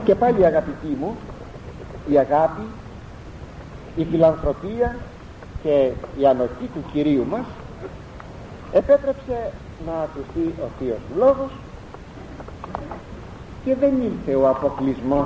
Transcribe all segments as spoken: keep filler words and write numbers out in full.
Και πάλι, αγαπητοί μου, η αγάπη, η φιλανθρωπία και η ανοχή του Κυρίου μας επέτρεψε να ακουστεί ο Θείος του Λόγος, και δεν ήλθε ο αποκλεισμός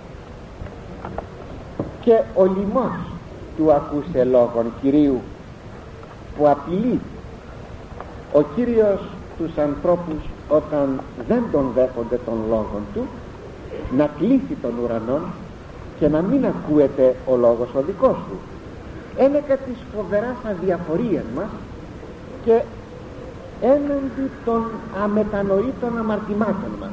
και ο λοιμός του ακούσε λόγων Κυρίου, που απειλεί ο Κύριος τους ανθρώπους όταν δεν τον δέχονται των λόγων του να κλείσει τον ουρανό και να μην ακούεται ο λόγος ο δικός του. Ένεκα της φοβεράς αδιαφορίας μας και έναντι των αμετανοήτων αμαρτημάτων μας.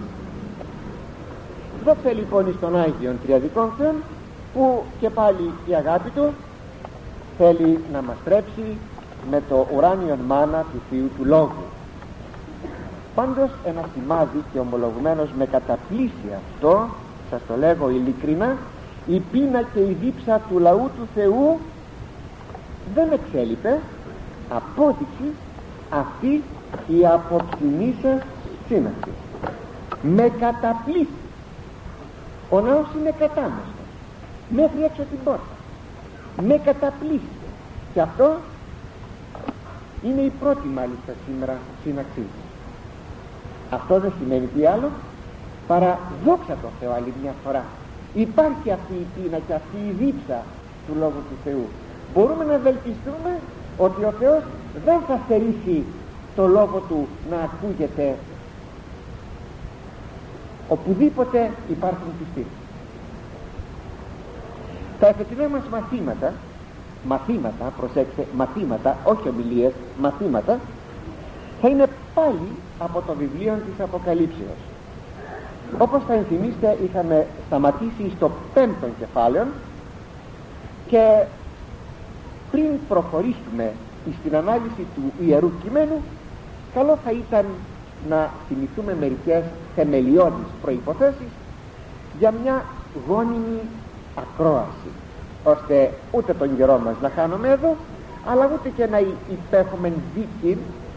Δόξα λοιπόν εις τον Άγιον Τριαδικών Θεών, που και πάλι η αγάπη του θέλει να μας τρέψει με το ουράνιον μάνα του Θείου του Λόγου. Πάντως ένα σημάδι, και ομολογουμένως με καταπλήσει αυτό, σας το λέγω ειλικρινά, η πείνα και η δίψα του λαού του Θεού δεν εξέλιπε απόδειξη αυτή η απόψινή σας σύναξη. Με καταπλήσει. Ο ναός είναι κατάμεστος μέχρι έξω την πόρτα. Με καταπλήσει. Και αυτό είναι η πρώτη μάλιστα σήμερα σύναξή. Αυτό δεν σημαίνει τι άλλο παρά δόξα τω Θεώ άλλη μια φορά. Υπάρχει αυτή η πείνα και αυτή η δίψα του Λόγου του Θεού. Μπορούμε να ευελπιστούμε ότι ο Θεός δεν θα στερήσει το Λόγο του να ακούγεται οπουδήποτε υπάρχουν πιστοί. Τα εφετινά μας μαθήματα, μαθήματα, προσέξτε, μαθήματα, όχι ομιλίες, μαθήματα, θα είναι πάλι από το βιβλίο της Αποκαλύψεως. Όπως θα ενθυμίστε, είχαμε σταματήσει στο πέμπτον κεφάλαιο, και πριν προχωρήσουμε στην ανάλυση του Ιερού Κειμένου, καλό θα ήταν να θυμηθούμε μερικές θεμελιώδεις προϋποθέσεις για μια γόνιμη ακρόαση, ώστε ούτε τον καιρό μας να χάνουμε εδώ, αλλά ούτε και να υπέχουμε δίκη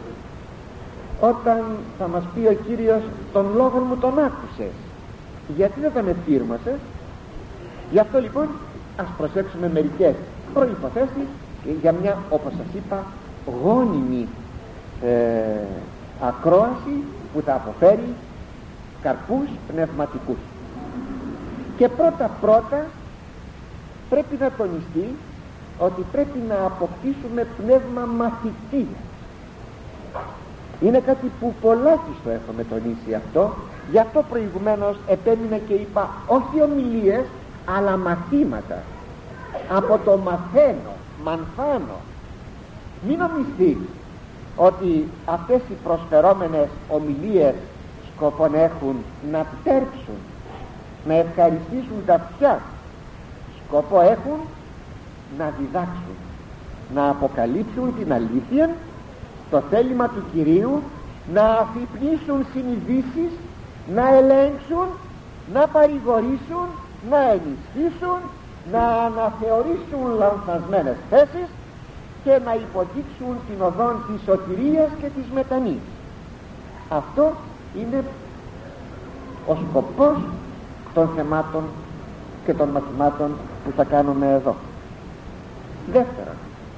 όταν θα μας πει ο Κύριος τον λόγον μου τον άκουσες, γιατί δεν τον εφήρμοσες. Γι' αυτό λοιπόν ας προσέξουμε μερικές προϋποθέσεις για μια, όπως σας είπα, γόνιμη ε, ακρόαση που θα αποφέρει καρπούς πνευματικούς. Και πρώτα πρώτα πρέπει να τονιστεί ότι πρέπει να αποκτήσουμε πνεύμα μαθητή. Είναι κάτι που πολλάκις το έχουμε τονίσει αυτό. Γι' αυτό προηγουμένως επέμεινα και είπα όχι ομιλίες αλλά μαθήματα. Από το μαθαίνω, μανθάνω. Μην νομιστεί ότι αυτές οι προσφερόμενες ομιλίες σκοπόν έχουν να τέρψουν, να ευχαριστήσουν τα αυτιά. Σκοπό έχουν να διδάξουν, να αποκαλύψουν την αλήθεια, το θέλημα του Κυρίου, να αφυπνίσουν συνειδήσεις, να ελέγξουν, να παρηγορήσουν, να ενισχύσουν, να αναθεωρήσουν λανθασμένες θέσεις και να υποδείξουν την οδόν της σωτηρίας και της μετανοίας. Αυτό είναι ο σκοπός των θεμάτων και των μαθημάτων που θα κάνουμε εδώ. Δεύτερον,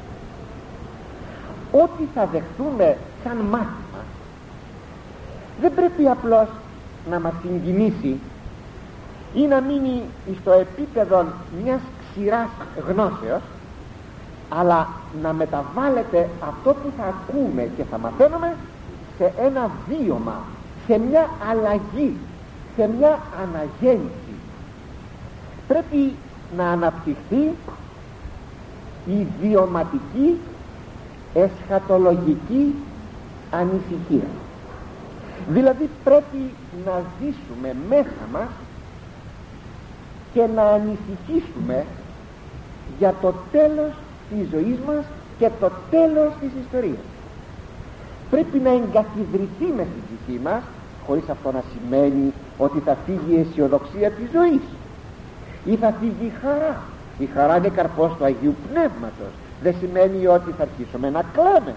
ό,τι θα δεχτούμε σαν μάθημα δεν πρέπει απλώς να μας συγκινήσει ή να μείνει στο επίπεδο μιας ξηράς γνώσεως, αλλά να μεταβάλλεται αυτό που θα ακούμε και θα μαθαίνουμε σε ένα βίωμα, σε μια αλλαγή, σε μια αναγέννηση. Πρέπει να αναπτυχθεί η βιωματική εσχατολογική ανησυχία. Δηλαδή πρέπει να ζήσουμε μέσα μας και να ανησυχήσουμε για το τέλος της ζωής μας και το τέλος της ιστορίας. Πρέπει να εγκαθιδρυθεί μες στην ψυχή μας, χωρίς αυτό να σημαίνει ότι θα φύγει η αισιοδοξία της ζωής ή θα φύγει η χαρά. Η χαρά είναι καρπός του Αγίου Πνεύματος. Δεν σημαίνει ότι θα αρχίσουμε να κλαίμε,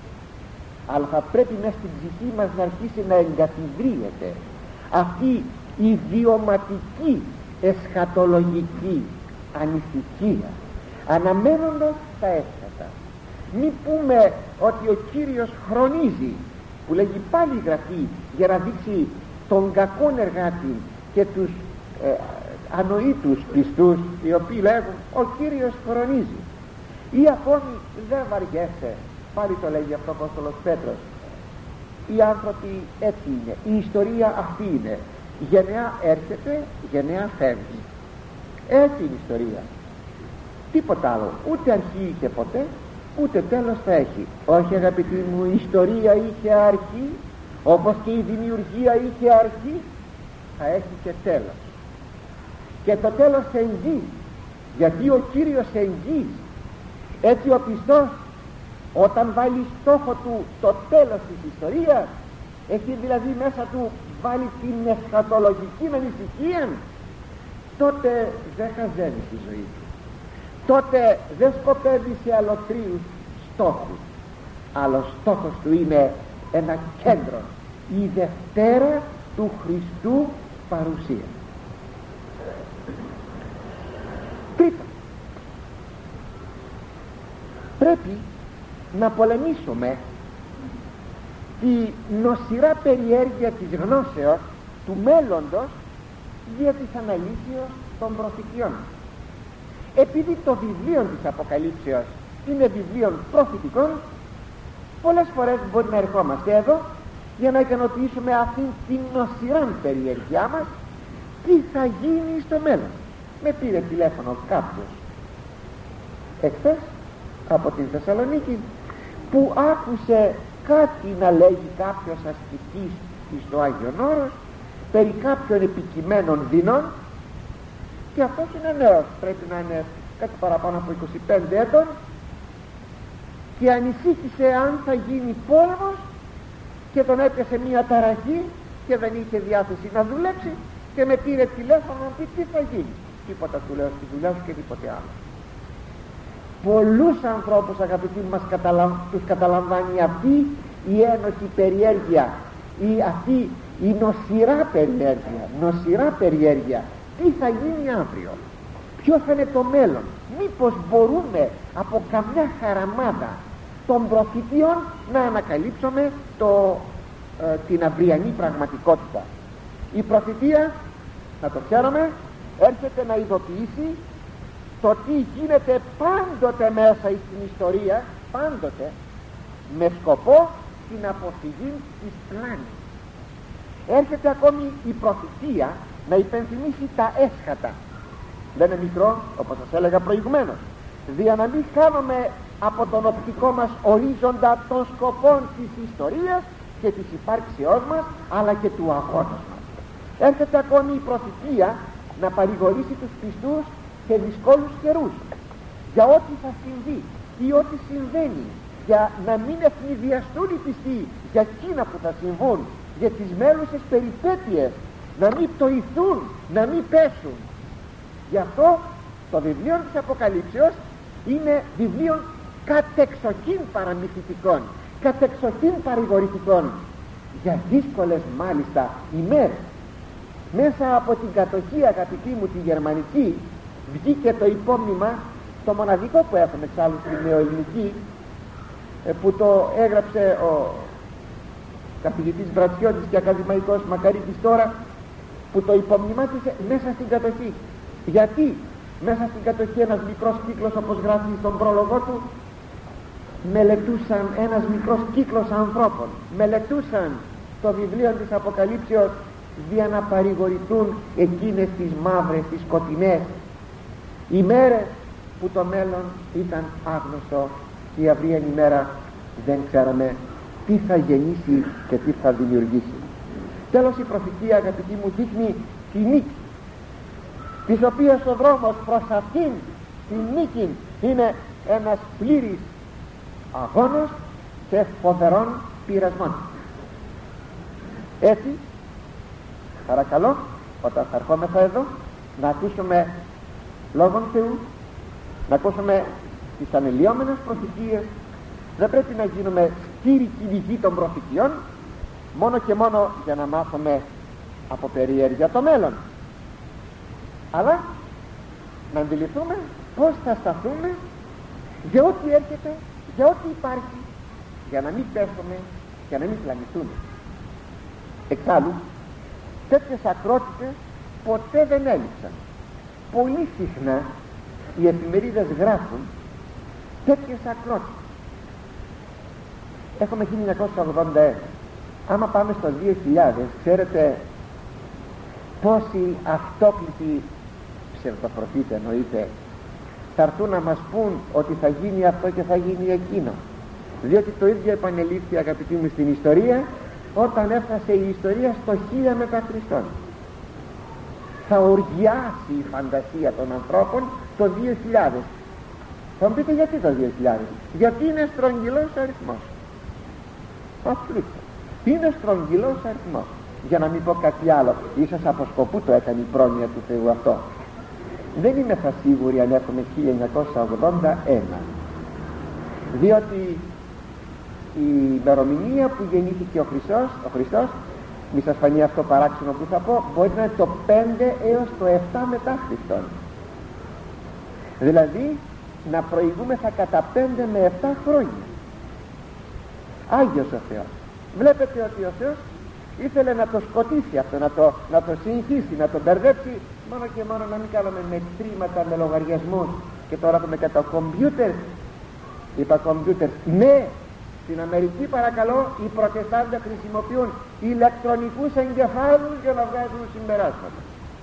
αλλά θα πρέπει μέσα στην ψυχή μας να αρχίσει να εγκαθιδρύεται αυτή ιδιωματική εσχατολογική ανησυχία, αναμένοντας τα έσχατα. Μη πούμε ότι ο Κύριος χρονίζει, που λέγει πάλι η Γραφή, για να δείξει τον κακόν εργάτη και τους ε, ανοήτους πιστούς, οι οποίοι λέγουν ο Κύριος χρονίζει. Ή ακόμη δεν βαριέσαι, πάλι το λέγει αυτό ο Απόστολος Πέτρος, οι άνθρωποι έτσι είναι, η ιστορία αυτή είναι, γενεά έρχεται, γενεά φεύγει, έτσι είναι η ιστορία, τίποτα άλλο, ούτε αρχή είχε ποτέ, ούτε τέλος θα έχει. Όχι αγαπητοί μου, η ιστορία είχε αρχή, όπως και η δημιουργία είχε αρχή, θα έχει και τέλος, και το τέλος εγγύς, γιατί ο Κύριος εγγύς. Έτσι ο πιστός, όταν βάλει στόχο του το τέλος της ιστορίας, έχει δηλαδή μέσα του βάλει την εσχατολογική ανησυχία, τότε δεν χαζεύει τη ζωή του, τότε δεν σκοπεύει σε αλλοτρίους στόχους, αλλά ο στόχος του είναι ένα κέντρο, η Δευτέρα του Χριστού παρουσία. Τρίτον, πρέπει να πολεμήσουμε τη νοσηρά περιέργεια της γνώσεως του μέλλοντος δια της αναλύσεως των προφητιών. Επειδή το βιβλίο της Αποκαλύψεως είναι βιβλίο προφητικών, πολλές φορές μπορεί να ερχόμαστε εδώ για να ικανοποιήσουμε αυτήν την νοσηρά περιέργειά μας, τι θα γίνει στο μέλλον. Με πήρε τηλέφωνο κάποιος εχθές από την Θεσσαλονίκη, που άκουσε κάτι να λέγει κάποιος ασκητής στο Άγιον Όρος περί κάποιων επικειμένων δεινών, και αυτός είναι νέος, πρέπει να είναι κάτι παραπάνω από είκοσι πέντε ετών, και ανησύχησε αν θα γίνει πόλεμος, και τον έπιασε μια ταραχή και δεν είχε διάθεση να δουλέψει, και με πήρε τηλέφωνο να πει τι θα γίνει. Τίποτα, του λέω, στη δουλειά σου και τίποτε άλλο. Πολλούς ανθρώπους, αγαπητοί μας, καταλαμ... τους καταλαμβάνει αυτή η ένοχη περιέργεια, η αυτή η νοσηρά περιέργεια, νοσηρά περιέργεια. Τι θα γίνει αύριο, ποιο θα είναι το μέλλον, μήπως μπορούμε από καμιά χαραμάδα των προφητείων να ανακαλύψουμε το, ε, την αυριανή πραγματικότητα. Η προφητεία, να το ξέρουμε, έρχεται να ειδοποιήσει το τι γίνεται πάντοτε μέσα στην ιστορία, πάντοτε με σκοπό την αποφυγή της πλάνης. Έρχεται ακόμη η προφητεία να υπενθυμίσει τα έσχατα. Δεν είναι μικρό, όπως σας έλεγα προηγουμένως, δια να μην χάνουμε από τον οπτικό μας ορίζοντα των σκοπών της ιστορίας και της υπάρξεώς μας, αλλά και του αγώνας μας. Έρχεται ακόμη η προφητεία να παρηγορήσει τους πιστούς σε δυσκόλους καιρούς, για ό,τι θα συμβεί ή ό,τι συμβαίνει, για να μην ευνηδιαστούν οι πιστοί για εκείνα που θα συμβούν, για τις μέλουσες περιπέτειες, να μην πτωηθούν, να μην πέσουν. Γι' αυτό το βιβλίο της Αποκαλύψεως είναι βιβλίο κατεξοχήν παραμυθιτικών, κατεξοχήν παρηγορητικών, για δύσκολες μάλιστα ημέρες. Μέσα από την κατοχή, αγαπητοί μου, τη γερμανική, βγήκε το υπόμνημα, το μοναδικό που έχουμε εξάλλου στη νεοελληνική, που το έγραψε ο καθηγητής Βρατσιώτης και ακαδημαϊκός Μακαρίτης τώρα, που το υπομνημάτισε μέσα στην κατοχή. Γιατί μέσα στην κατοχή ένας μικρός κύκλος, όπως γράφει στον πρόλογο του, μελετούσαν, ένας μικρός κύκλος ανθρώπων μελετούσαν το βιβλίο της Αποκαλύψεως για να παρηγορηθούν εκείνες τις μαύρες, τις σκοτεινές ημέρες που το μέλλον ήταν άγνωστο, και η αυριανή ημέρα δεν ξέραμε τι θα γεννήσει και τι θα δημιουργήσει. Τέλος, η προφητεία, αγαπητοί μου, δείχνει τη νίκη, της οποίας ο δρόμος προς αυτήν τη νίκη είναι ένας πλήρης αγώνας και φοβερών πειρασμών. Έτσι, παρακαλώ, όταν θα ερχόμεθα εδώ, να ακούσουμε λόγον Θεού, να ακούσουμε τις ανελιόμενες προφητείες. Δεν πρέπει να γίνουμε στήρικοι λυγοί των προφητειών, μόνο και μόνο για να μάθουμε από περιέργεια το μέλλον, αλλά να αντιληφθούμε πως θα σταθούμε για ό,τι έρχεται, για ό,τι υπάρχει, για να μην πέσουμε, για να μην πλανηθούμε. Εξάλλου τέτοιες ακρότητες ποτέ δεν έλειψαν. Πολύ συχνά οι εφημερίδες γράφουν τέτοιες ακρότητες. Έχουμε χίλια εννιακόσια ογδόντα ένα. Άμα πάμε στο δύο χιλιάδες, ξέρετε πόσοι αυτόκλητοι ψευδοπροφήτες, εννοείται, θα έρθουν να μας πούν ότι θα γίνει αυτό και θα γίνει εκείνο, διότι το ίδιο επανελήφθη, αγαπητοί μου, στην ιστορία, όταν έφτασε η ιστορία στο χίλια μετά Χριστόν. Θα οργιάσει η φαντασία των ανθρώπων το δύο χιλιάδες. Θα μου πείτε γιατί το δύο χιλιάδες? Γιατί είναι στρογγυλός αριθμός. Απλούτο. Είναι στρογγυλός αριθμός. Για να μην πω κάτι άλλο, ίσως από σκοπού το έκανε η πρόνοια του Θεού αυτό. Δεν είμαι θα σίγουρη αν έχουμε χίλια εννιακόσια ογδόντα ένα, διότι η ημερομηνία που γεννήθηκε ο Χριστός, ο Χριστός, μη σας φανεί αυτό παράξενο που θα πω, μπορεί να είναι το πέντε έως το επτά μετά Χριστόν. Δηλαδή να προηγούμεθα κατά πέντε με επτά χρόνια. Άγιος ο Θεός. Βλέπετε ότι ο Θεός ήθελε να το σκοτήσει αυτό, να το, να το συγχύσει, να το μπερδέψει, μόνο και μόνο να μην κάνουμε μετρήματα με λογαριασμούς. Και τώρα έχουμε και το κομπιούτερ. Είπα κομπιούτερ. Ναι, στην Αμερική, παρακαλώ, οι προτεστάντες χρησιμοποιούν ηλεκτρονικούς εγκεφάλους για να βγάζουν συμπεράσματα.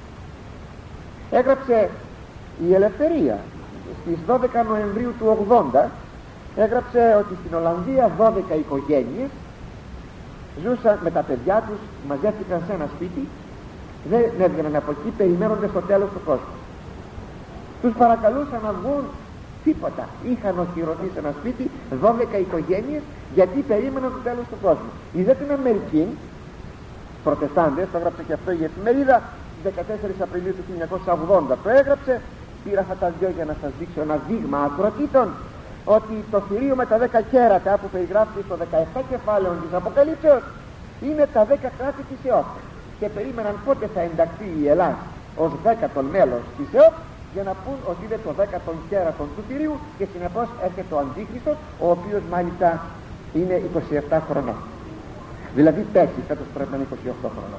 Έγραψε η Ελευθερία στις δώδεκα Νοεμβρίου του ογδόντα, έγραψε ότι στην Ολλανδία δώδεκα οικογένειες ζούσαν με τα παιδιά τους, μαζεύτηκαν σε ένα σπίτι, δεν έβγαιναν από εκεί, περιμένοντας το τέλος του κόσμου. Τους παρακαλούσαν να βγουν, τίποτα. Είχαν οχυρωθεί σε ένα σπίτι δώδεκα οικογένειες, γιατί περίμεναν το τέλος του κόσμου. Είδε την Αμερική, προτεστάντες, το έγραψε και αυτό η εφημερίδα, δεκατέσσερις Απριλίου του χίλια εννιακόσια ογδόντα το έγραψε. Πήρα αυτά τα δυο για να σας δείξω ένα δείγμα ακροτήτων, ότι το θηρίο με τα δέκα κέρατα που περιγράφει στο δεκαεπτά κεφάλαιο της Αποκαλύψεως είναι τα δέκα κράτη της ΕΟΠ, και περίμεναν πότε θα ενταχθεί η Ελλάδα ως δέκατον μέλος της ΕΟΠ, για να πούν ότι είναι το δέκατον κέρατον του θηρίου, και συνεπώς έρχεται ο Αντίχριστος, ο οποίος μάλιστα είναι είκοσι επτά χρονών. Δηλαδή πέσει, φέτος πρέπει να είναι είκοσι οκτώ χρονών.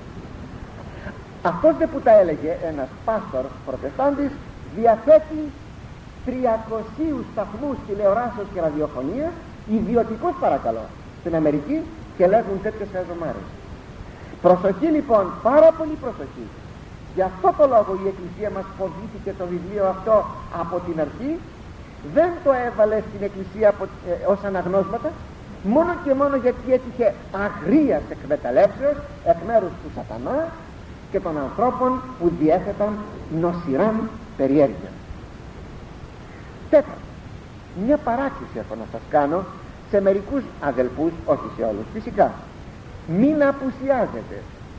Αυτός δε που τα έλεγε, ένας πάστορ προτεστάντης, διαθέτει τριακοσίους σταθμούς τηλεοράσεως και ραδιοφωνίας, ιδιωτικούς παρακαλώ, στην Αμερική, και λέγουν τέτοιες χαζομάρες. Προσοχή λοιπόν, πάρα πολύ προσοχή. Γι' αυτό το λόγο η Εκκλησία μας φοβήθηκε το βιβλίο αυτό από την αρχή, δεν το έβαλε στην Εκκλησία από, ε, ως αναγνώσματα, μόνο και μόνο γιατί έτυχε αγρίας εκμεταλλεύσεως εκ μέρους του σατανά και των ανθρώπων που διέθεταν νοσηράν περιέργεια. Τέταρτον, μια παράκληση έχω να σας κάνω σε μερικούς αδελφούς, όχι σε όλους φυσικά. Μην απουσιάζετε.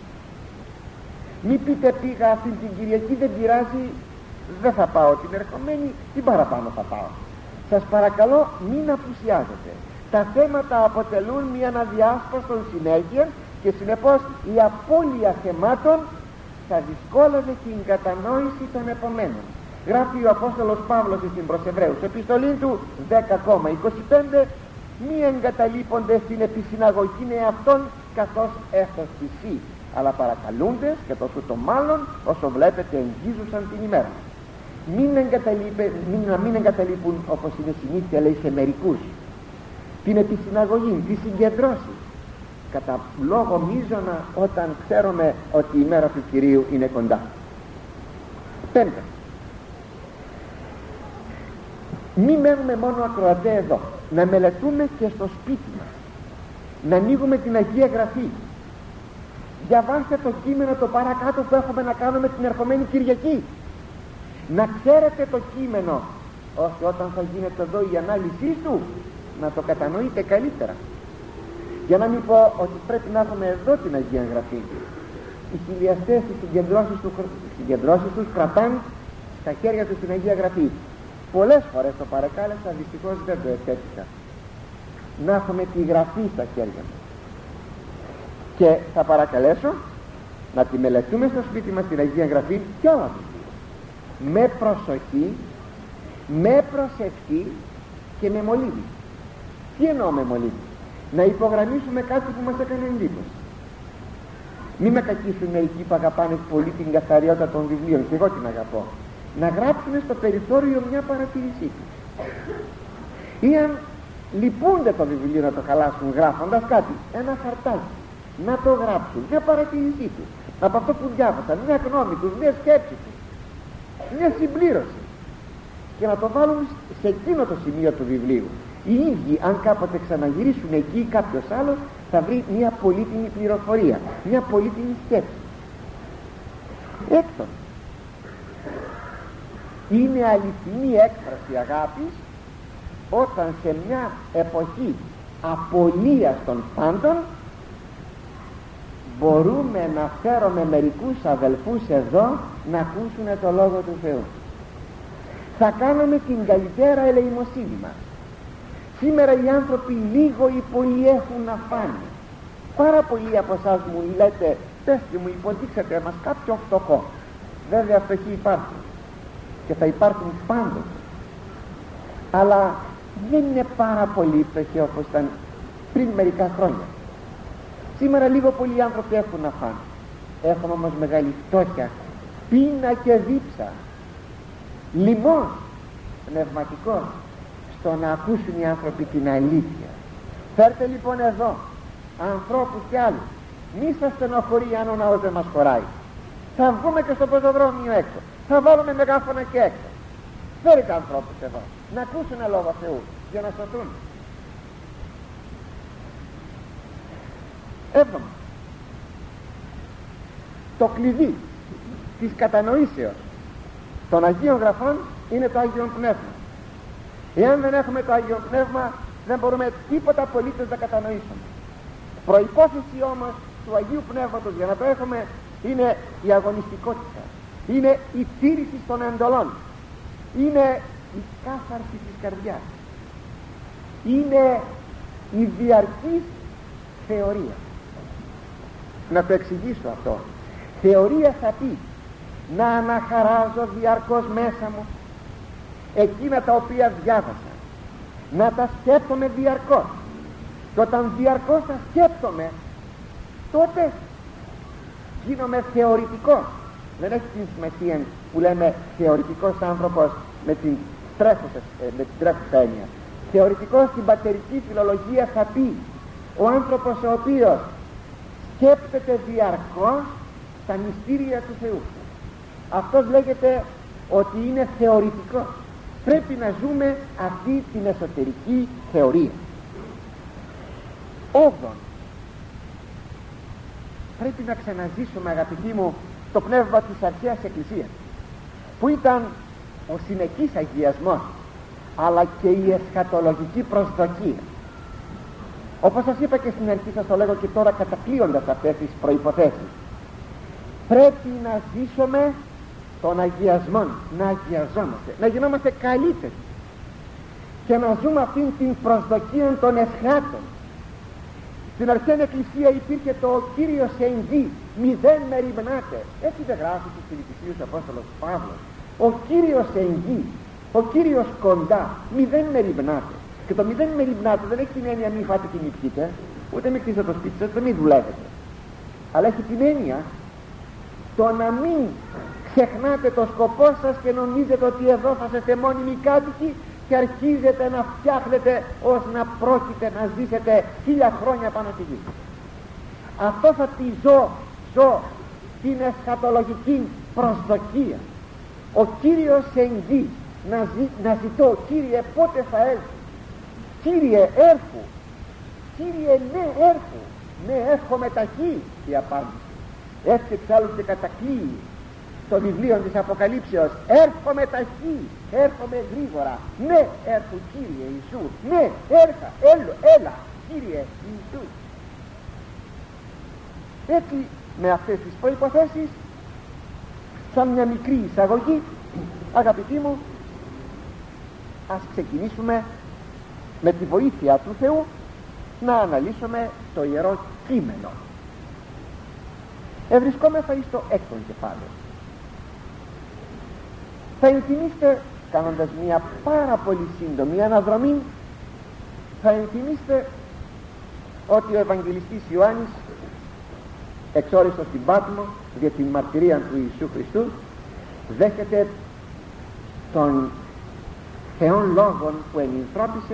Μην πείτε πήγα αυτή την Κυριακή, δεν πειράζει, δεν θα πάω την ερχομένη, την παραπάνω θα πάω. Σας παρακαλώ, μην απουσιάζετε. Τα θέματα αποτελούν μια αναδιάσπαστον συνέχεια, και συνεπώς η απώλεια θεμάτων θα δυσκόλαβε την κατανόηση των επομένων. Γράφει ο Απόστολος Παύλος στην προς Εβραίους, επιστολή του δέκα είκοσι πέντε, μη εγκαταλείπονται στην επισυναγωγή εαυτών καθώς εύθωστησί, αλλά παρακαλούντες και τόσο το μάλλον όσο βλέπετε εγγίζουσαν την ημέρα. Μην, μην, μην εγκαταλείπουν, όπως είναι συνήθεια λέει σε μερικούς, την επισυναγωγή, τη συγκεντρώση, κατά λόγο μείζωνα, όταν ξέρουμε ότι η μέρα του Κυρίου είναι κοντά. Πέμπτον, μη μένουμε μόνο ακροατέ εδώ, να μελετούμε και στο σπίτι μας, να ανοίγουμε την Αγία Γραφή. Διαβάστε το κείμενο το παρακάτω που έχουμε να κάνουμε την ερχομένη Κυριακή, να ξέρετε το κείμενο, ώστε όταν θα γίνεται εδώ η ανάλυση του να το κατανοείτε καλύτερα. Για να μην πω ότι πρέπει να έχουμε εδώ την Αγία Γραφή. Οι χιλιαστές στις συγκεντρώσεις, του, συγκεντρώσεις τους κρατάνε στα χέρια τους την Αγία Γραφή. Πολλές φορές το παρακάλεσα, δυστυχώς δεν το εξέτησα. Να έχουμε τη Γραφή στα χέρια μας. Και θα παρακαλέσω να τη μελετούμε στο σπίτι μας την Αγία Γραφή και όλα με προσοχή, με προσευχή και με μολύβι. Τι εννοώ με μολύβι? Να υπογραμμίσουμε κάτι που μας έκανε εντύπωση. Μη με κακίσουν μερικοί που αγαπάνε πολύ την καθαριότητα των βιβλίων, και εγώ την αγαπώ. Να γράψουν στο περιθώριο μια παρατηρήσή του, ή αν λυπούνται το βιβλίο να το χαλάσουν γράφοντας κάτι, ένα χαρτάκι, να το γράψουν, μια παρατηρήσή του από αυτό που διάβασαν, μια γνώμη τους, μια σκέψη τους, μια συμπλήρωση, και να το βάλουν σε εκείνο το σημείο του βιβλίου. Οι ίδιοι, αν κάποτε ξαναγυρίσουν εκεί ή κάποιος άλλος, θα βρει μια πολύτιμη πληροφορία, μια πολύτιμη σκέψη. Έκτον, είναι αληθινή έκφραση αγάπης όταν σε μια εποχή απολίας των πάντων μπορούμε να φέρουμε μερικούς αδελφούς εδώ να ακούσουν το Λόγο του Θεού. Θα κάνουμε την καλύτερα ελεημοσύνη μας. Σήμερα οι άνθρωποι λίγο ή πολύ έχουν να φάνε. Πάρα πολλοί από εσάς μου λέτε, πέστε μου, υποδείξατε μας κάποιο φτωχό. Βέβαια φτωχοί υπάρχουν και θα υπάρχουν πάντοτε, αλλά δεν είναι πάρα πολύ φτωχοί όπως ήταν πριν μερικά χρόνια. Σήμερα λίγο πολλοί άνθρωποι έχουν να φάνε. Έχουν όμως μεγάλη φτώχεια, πείνα και δίψα, λοιμός πνευματικός στο να ακούσουν οι άνθρωποι την αλήθεια. Φέρτε λοιπόν εδώ ανθρώπους κι άλλους. Μη σας στενοχωρεί αν ο ναός δεν μας χωράει. Θα βγούμε και στο πεζοδρόμιο έξω, θα βάλουμε μεγάφωνα και έξω. Φέρετε ανθρώπους εδώ να ακούσουν Λόγο Θεού για να σωθούν. Έβδομα, το κλειδί της κατανοήσεως των Αγίων Γραφών είναι το Άγιο Πνεύμα. Εάν δεν έχουμε το Άγιο Πνεύμα, δεν μπορούμε τίποτα απολύτως να κατανοήσουμε. Προϋπόθεση όμως του Αγίου Πνεύματος για να το έχουμε είναι η αγωνιστικότητα, είναι η τήρηση των εντολών, είναι η κάθαρση της καρδιάς, είναι η διαρκής θεωρία. Να το εξηγήσω αυτό. Θεωρία θα πει να αναχαράζω διαρκώς μέσα μου εκείνα τα οποία διάβασα, να τα σκέπτομαι διαρκώς, και όταν διαρκώς τα σκέπτομαι, τότε γίνομαι θεωρητικός. Δεν έχει την σημασία που λέμε θεωρητικός άνθρωπος με την τρέχουσα, με την τρέχουσα έννοια. Θεωρητικός στην πατερική φιλολογία θα πει ο άνθρωπος ο οποίος σκέπτεται διαρκώς τα μυστήρια του Θεού. Αυτός λέγεται ότι είναι θεωρητικός. Πρέπει να ζούμε αυτή την εσωτερική θεωρία. Όγδον, πρέπει να ξαναζήσουμε, αγαπητοί μου, το πνεύμα της αρχαίας Εκκλησίας, που ήταν ο συνεχής αγιασμός, αλλά και η εσχατολογική προσδοκία. Όπως σας είπα και στην αρχή, σας το λέγω και τώρα κατακλείοντας αυτές τις προϋποθέσεις, πρέπει να ζήσουμε των αγιασμών, να αγιαζόμαστε, να γινόμαστε καλύτεροι και να ζούμε αυτήν την προσδοκία των εσχάτων. Στην αρχαία Εκκλησία υπήρχε το Κύριος εν γη, μηδέν μεριμνάτε. Έτσι δεν γράφει στους Φιλιππισίους ο Απόστολος Παύλος. Ο Κύριος εν γη, ο Κύριος κοντά, μηδέν μεριμνάτε. Και το μηδέν μεριμνάτε δεν έχει την έννοια μη φάτε και μη πιείτε, ούτε μη χτίσετε το σπίτι σας, μη δουλεύετε. Αλλά έχει την έννοια το να μην ξεχνάτε το σκοπό σας και νομίζετε ότι εδώ θα είστε μόνιμοι κάτοικοι και αρχίζετε να φτιάχνετε ως να πρόκειται να ζήσετε χίλια χρόνια πάνω στη γη. Αυτό θα τη ζω, ζω την εσχατολογική προσδοκία. Ο Κύριος εν γη, να, ζη, να ζητώ, Κύριε πότε θα έλθει, Κύριε έρχου, Κύριε ναι έρχου, ναι έρχομαι ταχύ, η απάντηση. Έτσι εξάλλου και κατακλείει το βιβλίο της Αποκαλύψεως, έρχομαι ταχύ, έρχομαι γρήγορα, ναι έρχου Κύριε Ιησού, ναι έρχα, έλα, έλα Κύριε Ιησού. Έτσι με αυτές τις προϋποθέσεις, σαν μια μικρή εισαγωγή, αγαπητοί μου, ας ξεκινήσουμε με τη βοήθεια του Θεού να αναλύσουμε το Ιερό Κείμενο. Ευρισκόμεθα εις το έκτον κεφάλαιο. Θα ενθυμίστε, κάνοντας μια πάρα πολύ σύντομη αναδρομή, θα ενθυμίστε ότι ο Ευαγγελιστής Ιωάννης, εξόριστος στην Πάτμο για την μαρτυρία του Ιησού Χριστού, δέχεται των Θεών Λόγων που ενυνθρώπισε,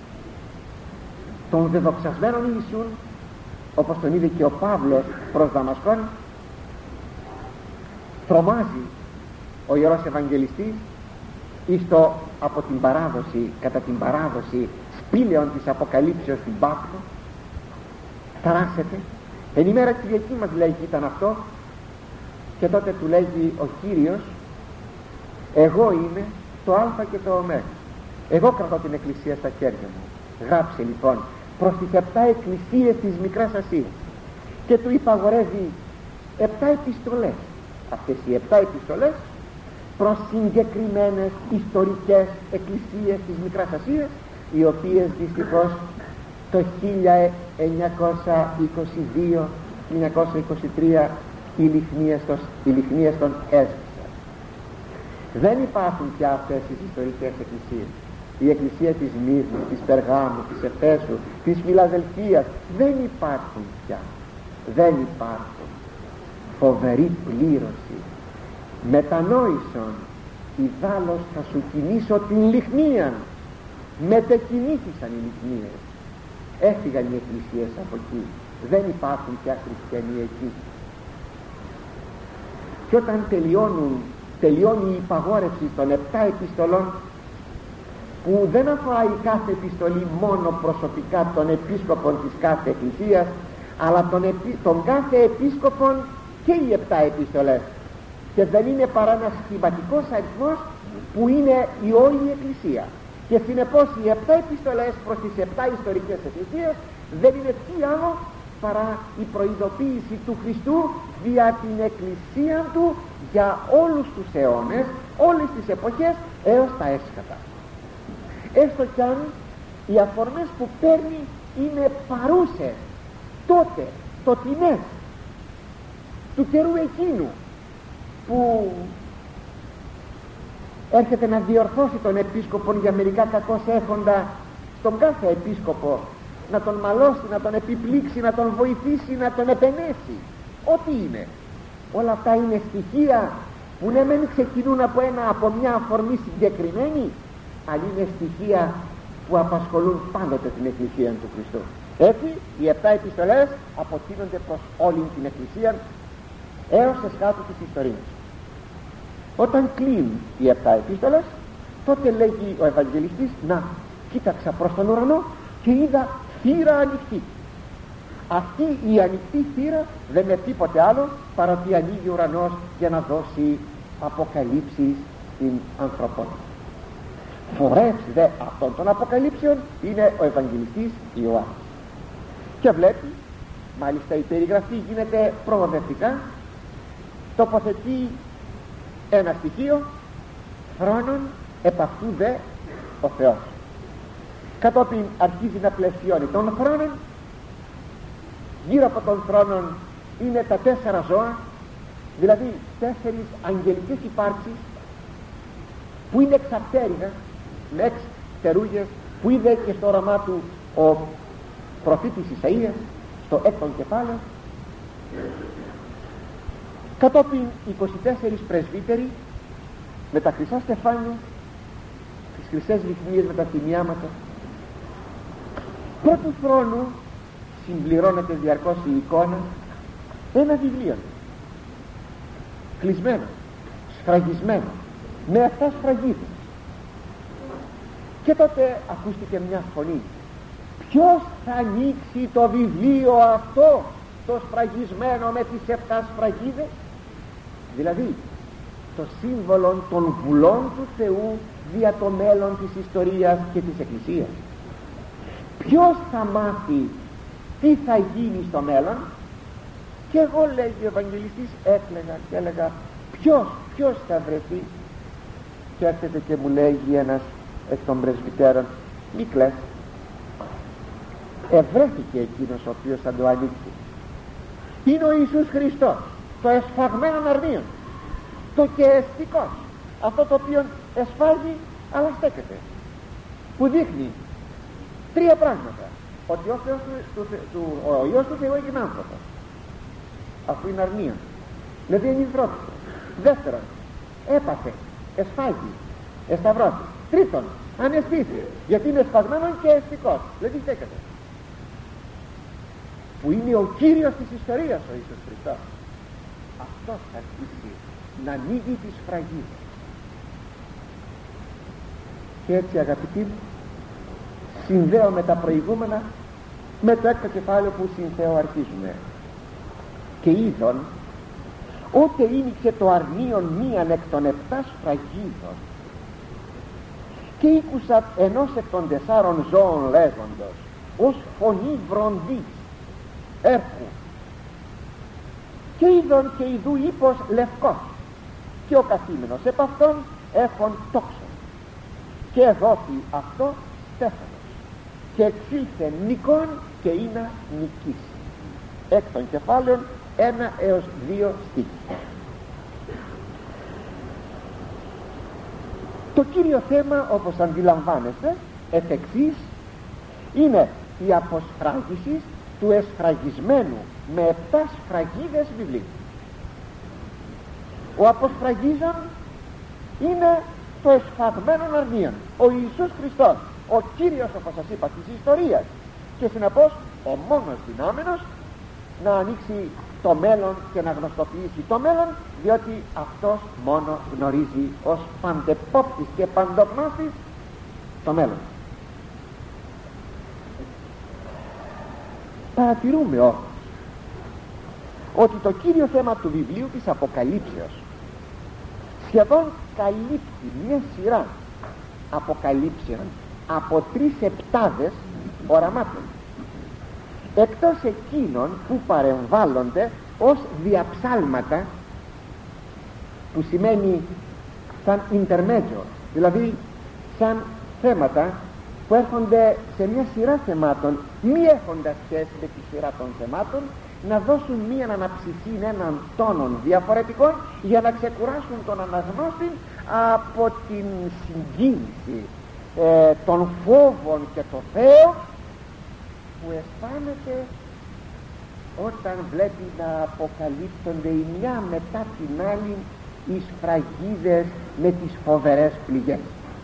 των δεδοξασμένων Ιησούν, όπως τον είδε και ο Παύλος προς Δαμασκόν. Τρομάζει ο Ιερός Ευαγγελιστής εις το από την παράδοση, κατά την παράδοση σπήλαιων της Αποκαλύψεως στην Πάτμο. Ταράσσεται. Εν ημέρα Κυριακή μας λέγει ήταν αυτό, και τότε του λέγει ο Κύριος, εγώ είμαι το Α και το Ω. Εγώ κρατώ την Εκκλησία στα χέρια μου. Γράψε λοιπόν προς τις επτά εκκλησίες της Μικράς Ασίας, και του υπαγορεύει επτά επιστολές. Αυτές οι επτά επιστολές προς συγκεκριμένες ιστορικές εκκλησίες της Μικράς Ασίας, οι οποίες δυστυχώς το χίλια εννιακόσια είκοσι δύο με χίλια εννιακόσια είκοσι τρία οι λιχνίες των έσβησαν. Δεν υπάρχουν πια αυτές τις ιστορικές εκκλησίες. Η εκκλησία της Μύρνης, της Περγάμου, της Εφέσου, της Φιλαδελφίας δεν υπάρχουν πια. Δεν υπάρχουν. Φοβερή πλήρωση. Μετανόησον, ιδάλλως θα σου κινήσω την λιχνία. Μετεκινήθησαν οι λιχνίες. Έφυγαν οι εκκλησίες από εκεί. Δεν υπάρχουν πια χριστιανοί εκεί. Και όταν τελειώνουν, τελειώνει η υπαγόρευση των επτά επιστολών, που δεν αφορά η κάθε επιστολή μόνο προσωπικά των επίσκοπων της κάθε εκκλησίας, αλλά των, επί, των κάθε επίσκοπων και οι επτά επιστολές, και δεν είναι παρά ένας σχηματικός αριθμός που είναι η όλη εκκλησία. Και συνεπώς οι επτά επιστολές προς τις επτά ιστορικές εκκλησίες δεν είναι τι άλλο παρά η προειδοποίηση του Χριστού δια την εκκλησία του για όλους τους αιώνες, όλες τις εποχές έως τα έσχατα. Έστω κι αν οι αφορμές που παίρνει είναι παρούσες τότε, τοτινές, του καιρού εκείνου που έρχεται να διορθώσει τον επίσκοπο για μερικά κακώς έχοντα, τον κάθε επίσκοπο να τον μαλώσει, να τον επιπλήξει, να τον βοηθήσει, να τον επενέσει, ό,τι είναι. Όλα αυτά είναι στοιχεία που ναι μεν ξεκινούν από, ένα, από μια αφορμή συγκεκριμένη, αλλά είναι στοιχεία που απασχολούν πάντοτε την Εκκλησία του Χριστού. Έτσι οι επτά επιστολές αποτείνονται προς όλη την Εκκλησία έως εσχάτου της ιστορίας. Όταν κλείνουν οι επτά επίστολες, τότε λέγει ο Ευαγγελιστής, να, κοίταξα προς τον ουρανό και είδα θύρα ανοιχτή. Αυτή η ανοιχτή θύρα δεν είναι τίποτε άλλο παρά ότι ανοίγει ο ουρανός για να δώσει αποκαλύψεις στην ανθρωπότητα. Φορεύς δε αυτών των αποκαλύψεων είναι ο Ευαγγελιστής Ιωάννης. Και βλέπει, μάλιστα η περιγραφή γίνεται προοδευτικά, τοποθετεί ένα στοιχείο, θρόνον επ' αυτού δε ο Θεός. Κατόπιν αρχίζει να πλαισιώνει τον θρόνον. Γύρω από τον θρόνον είναι τα τέσσερα ζώα, δηλαδή τέσσερις αγγελικές υπάρξεις που είναι εξαρτέρυγα με έξι τερούγες, που είδε και στο όραμά του ο προφήτης Ισαΐας στο έκτον κεφάλαιο. Κατόπιν είκοσι τέσσερις πρεσβύτεροι με τα χρυσά στεφάνια, τις χρυσές λιχνίες με τα θυμιάματα. Πρώτου θρόνου συμπληρώνεται διαρκώς η εικόνα, ένα βιβλίο κλεισμένο, σφραγισμένο με αυτά σφραγίδες. Και τότε ακούστηκε μια φωνή, ποιος θα ανοίξει το βιβλίο αυτό, το σφραγισμένο με τις επτά σφραγίδες, δηλαδή το σύμβολο των βουλών του Θεού δια το μέλλον της ιστορίας και της Εκκλησίας. Ποιος θα μάθει τι θα γίνει στο μέλλον? Και εγώ, λέγει ο Ευαγγελιστής, έκλαιγα και έλεγα ποιος, ποιος θα βρεθεί? Και έρχεται και μου λέγει ένας εκ των πρεσβυτέρων, μη κλαις, ευρέθηκε εκείνος ο οποίος θα το ανοίξει. Είναι ο Ιησούς Χριστός, το εσφαγμένο αρνίον, το κεαιστικός, αυτό το οποίο εσφάγει αλλά στέκεται, που δείχνει τρία πράγματα: ότι ο, Θεός, του, του, ο Υιός του Θεού έγινε άνθρωπος, αφού είναι αρνίον, δηλαδή είναι υδρότυπο. Δεύτερον, έπαθε, εσφάγει, εσταυρώθη. Τρίτον, αναισθήθη, γιατί είναι εσφαγμένο και αισθητικός, δηλαδή στέκεται, που είναι ο Κύριος της ιστορίας ο Ιησούς Χριστός. Αυτός θα αρχίσει να ανοίγει τις σφραγίδες. Και έτσι, αγαπητοί μου, συνδέω με τα προηγούμενα με το έκτο κεφάλαιο που συνθέω αρχίζουμε. Και είδον ότε ήνιξε το αρνίον μίαν εκ των επτά σφραγίδων, και ήκουσα ενός εκ των τεσσάρων ζώων λέγοντος ως φωνή βροντής έρχου, και είδον και ιδού ύπος λευκός, και ο καθήμενος επ' αυτόν έχων τόξον, και εδόθη αυτό στέφανος, και εξήλθε νικόν και είναι νικήσει. Εκ των κεφάλαιων ένα έως δύο στίχοι. Το κύριο θέμα, όπως αντιλαμβάνεστε, εφ' εξής, είναι η αποσφράγιση του εσφραγισμένου με επτά σφραγίδες βιβλίου. Ο αποσφραγίζων είναι το εσφαγμένο αρνίον, ο Ιησούς Χριστός, ο Κύριος, όπως σας είπα, της ιστορίας, και συνεπώς ο μόνος δυνάμενος να ανοίξει το μέλλον και να γνωστοποιήσει το μέλλον, διότι αυτός μόνο γνωρίζει ως παντεπόπτης και παντογνώστης το μέλλον. Παρατηρούμε όμως ότι το κύριο θέμα του βιβλίου της Αποκαλύψεως σχεδόν καλύπτει μια σειρά αποκαλύψεων από τρεις επτάδες οραμάτων, εκτός εκείνων που παρεμβάλλονται ως διαψάλματα, που σημαίνει σαν intermedio, δηλαδή σαν θέματα που έρχονται σε μια σειρά θεμάτων, μη έχοντας σχέση με τη σειρά των θεμάτων, να δώσουν μία αναψυχή έναν τόνων διαφορετικών, για να ξεκουράσουν τον αναγνώστη από την συγκίνηση ε, των φόβων και το Θεό που αισθάνεται όταν βλέπει να αποκαλύπτονται η μια μετά την άλλη οι σφραγίδες με τις φοβερές πληγές,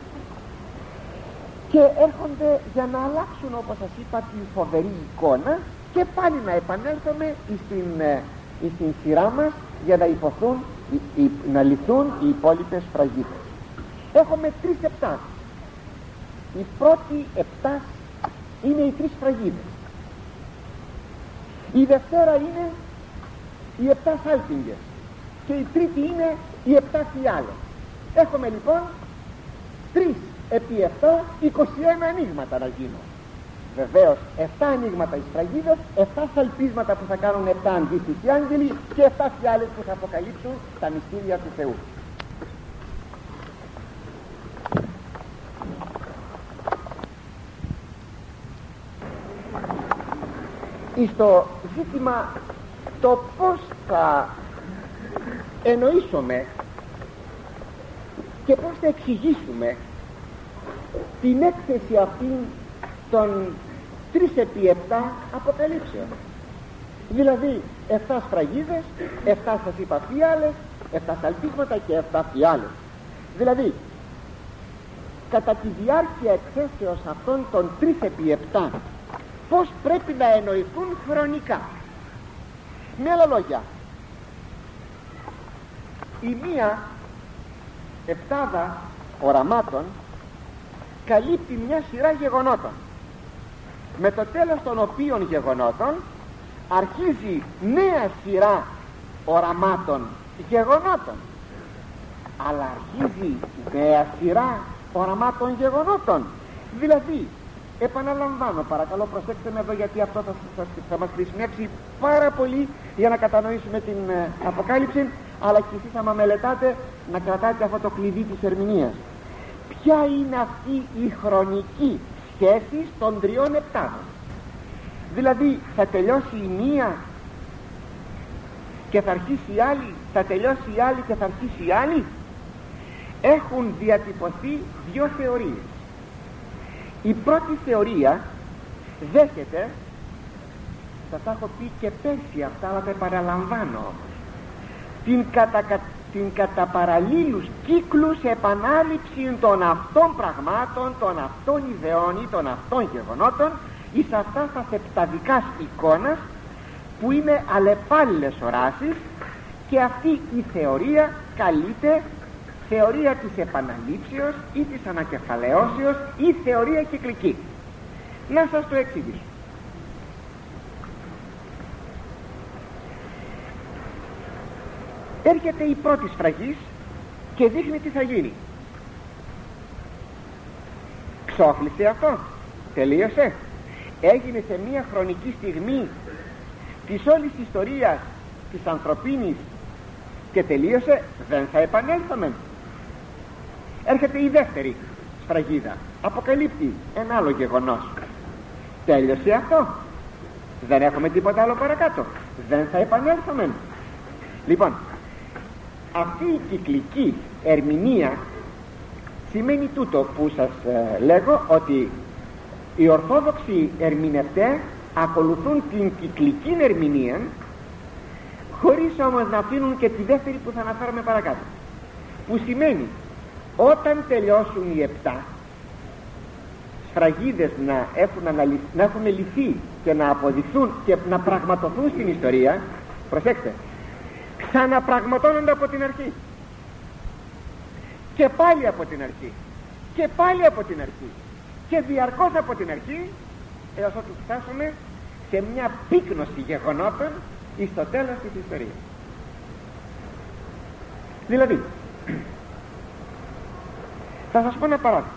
και έρχονται για να αλλάξουν, όπως σας είπα, τη φοβερή εικόνα, και πάλι να επανέλθουμε στην, στην σειρά μας για να υποθούν, να λυθούν οι υπόλοιπες σφραγίδες. Έχουμε τρεις επτά. Η πρώτη επτά είναι οι τρεις σφραγίδες. Η δευτέρα είναι οι επτά σάλπιγγες, και η τρίτη είναι οι επτά φιάλες. Έχουμε λοιπόν τρεις επί επτά, είκοσι ένα ανοίγματα να γίνουν. Βεβαίως επτά ανοίγματα οι σφραγίδες, επτά σαλπίσματα που θα κάνουν επτά αντίστοιχοι άγγελοι, και επτά φιάλες που θα αποκαλύψουν τα μυστήρια του Θεού. Στο ζήτημα το πώς θα εννοήσουμε και πώς θα εξηγήσουμε την έκθεση αυτή των τρεις επί επτά αποκαλύψεων, δηλαδή επτά σφραγίδες, επτά σας είπα φιάλες, επτά σαλπίσματα και επτά φιάλες. Δηλαδή κατά τη διάρκεια εκθέσεως αυτών των τρεις επί επτά πώς πρέπει να εννοηθούν χρονικά. Με άλλα λόγια, η μία επτάδα οραμάτων καλύπτει μια σειρά γεγονότων, με το τέλος των οποίων γεγονότων αρχίζει νέα σειρά οραμάτων γεγονότων, αλλά αρχίζει νέα σειρά οραμάτων γεγονότων. Δηλαδή, επαναλαμβάνω, παρακαλώ προσέξτε με εδώ, γιατί αυτό θα, θα, θα μας χρησιμεύσει πάρα πολύ για να κατανοήσουμε την ε, Αποκάλυψη, αλλά και εσείς άμα μελετάτε να κρατάτε αυτό το κλειδί της ερμηνείας. Ποια είναι αυτή η χρονική σχέση των τριών επτάδων? Δηλαδή θα τελειώσει η μία και θα αρχίσει η άλλη, θα τελειώσει η άλλη και θα αρχίσει η άλλη. Έχουν διατυπωθεί δύο θεωρίες. Η πρώτη θεωρία δέχεται, θα τα έχω πει και πέρσι αυτά, αλλά τα επαναλαμβάνω όμως, την, κατα, την κατά παραλλήλους κύκλους επανάληψη των αυτών πραγμάτων, των αυτών ιδεών ή των αυτών γεγονότων εις αυτά τα επταδικάς εικόνας, που είναι αλλεπάλληλες οράσεις, και αυτή η θεωρία καλείται θεωρία της επαναλήψεως ή της ανακεφαλαιώσεως ή θεωρία κυκλική. Να σας το εξηγήσω. Έρχεται η πρώτη σφραγής και δείχνει τι θα γίνει. Ξόφλησε αυτό, τελείωσε, έγινε σε μια χρονική στιγμή της όλης ιστορίας της ανθρωπίνης και τελείωσε, δεν θα επανέλθουμε. Έρχεται η δεύτερη σφραγίδα, αποκαλύπτει ένα άλλο γεγονός. Τέλειωσε αυτό, δεν έχουμε τίποτα άλλο παρακάτω, δεν θα επανέλθουμε. Λοιπόν, αυτή η κυκλική ερμηνεία σημαίνει τούτο που σας ε, λέγω, ότι οι ορθόδοξοι ερμηνευτές ακολουθούν την κυκλική ερμηνεία, χωρίς όμως να αφήνουν και τη δεύτερη που θα αναφέρουμε παρακάτω, που σημαίνει όταν τελειώσουν οι επτά σφραγίδες να έχουν, αναλυ... να έχουν λυθεί και να αποδειχθούν και να πραγματοθούν στην ιστορία, προσέξτε, ξαναπραγματώνονται από την αρχή και πάλι από την αρχή και πάλι από την αρχή και διαρκώς από την αρχή, έως ότου φτάσουμε σε μια πύκνωση γεγονότων εις το τέλος της ιστορίας. Δηλαδή, θα σας πω ένα παράδειγμα.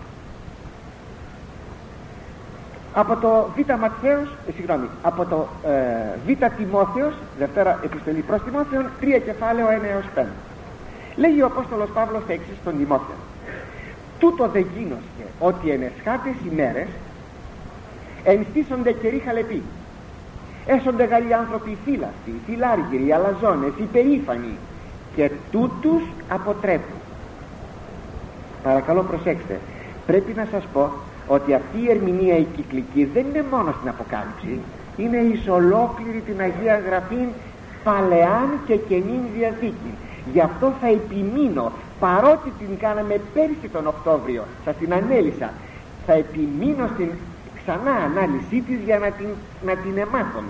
Από το Β Ματθαίος, ε, συγγνώμη, από το ε, Β Τιμόθεος, Δευτέρα επιστολή προς Τιμόθεον, τρία κεφάλαιο ένα έως πέντε. Λέγει ο Απόστολος Παύλος τα εξής στον Τιμόθεο: τούτο δε γίνωσθε, ότι εν εσχάτες ημέρες ενστήσονται καιροί χαλεποί, έσονται γαροί άνθρωποι φύλαστοι, φιλάργυροι, αλαζόνες, υπερήφανοι, και τούτους αποτρέπουν. Παρακαλώ προσέξτε, πρέπει να σας πω ότι αυτή η ερμηνεία η κυκλική δεν είναι μόνο στην Αποκάλυψη, είναι εις ολόκληρη την Αγία Γραφή, Παλαιάν και Καινήν Διαθήκη. Γι' αυτό θα επιμείνω, παρότι την κάναμε πέρσι τον Οκτώβριο, σας την ανέλησα, θα επιμείνω στην ξανά ανάλυση της για να την, να την εμάθουμε.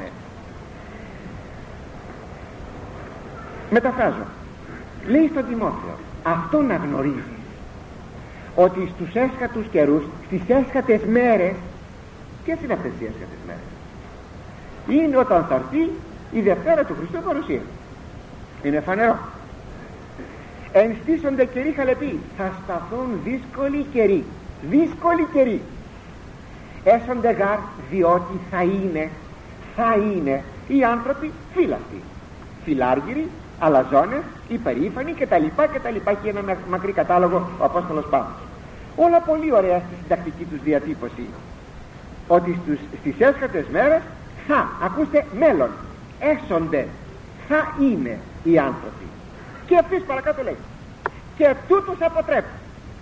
Μεταφράζω. Λέει στον Τιμόθεο, αυτό να γνωρίζεις, ότι στους έσχατους καιρούς, στις έσχατες μέρες, ποιες είναι αυτές οι έσχατες μέρες? Είναι όταν θα έρθει η Δευτέρα του Χριστού παρουσία. Είναι φανερό. Ενστήσονται καιροί χαλεποί, θα σταθούν δύσκολοι καιροί, δύσκολοι καιροί. Έσονται γαρ, διότι θα είναι, θα είναι οι άνθρωποι φύλαστοι, φιλάργυροι, αλαζόνες, υπερήφανοι κτλ. κτλ. Και ένα μακρύ κατάλογο ο Απόστολος Παύλος. Όλα πολύ ωραία στη συντακτική τους διατύπωση. Ότι στους, στις έσχατες μέρες θα, ακούστε, μέλλον, έσονται, θα είναι οι άνθρωποι. Και αυτής παρακάτω λέει, και τούτους αποτρέπουν.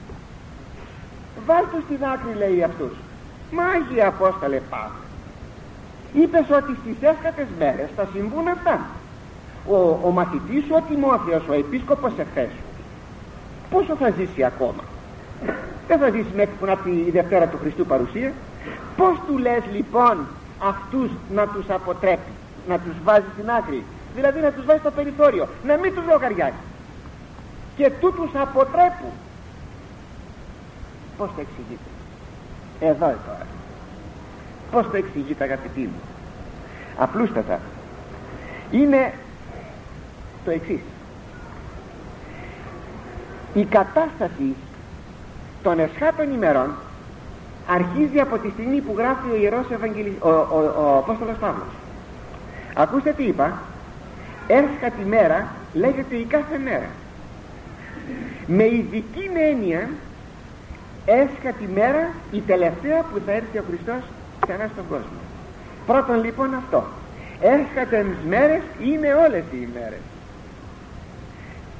Βάλ' τους στην άκρη, λέει αυτούς. Μα Άγιε Απόστολε Παύλε, είπες ότι στις έσχατες μέρες θα συμβούν αυτά. Ο, ο μαθητής σου, ο Τιμόθεος, ο επίσκοπος Εφέσου, πόσο θα ζήσει ακόμα? Δεν θα ζήσει μέχρι που να έρθει η Δευτέρα του Χριστού παρουσία. Πως του λες λοιπόν αυτούς να τους αποτρέπει, να τους βάζει στην άκρη, δηλαδή να τους βάζει στο περιθώριο, να μην τους λογαριάζει? Και τούτους αποτρέπουν. Πως το εξηγείτε? Εδώ τώρα. Πως το εξηγείτε, αγαπητοί μου? Απλούστατα. Είναι το εξής. Η κατάσταση των εσχάτων ημερών αρχίζει από τη στιγμή που γράφει ο Ιερός Ευαγγελι... ο, ο, ο Απόστολος Παύλος. Ακούστε τι είπα. Έσχατη μέρα λέγεται η κάθε μέρα. Με ειδική έννοια, έσχατη μέρα η τελευταία που θα έρθει ο Χριστός ξανά στον κόσμο. Πρώτον λοιπόν αυτό, έσχατες μέρες είναι όλες οι ημέρες.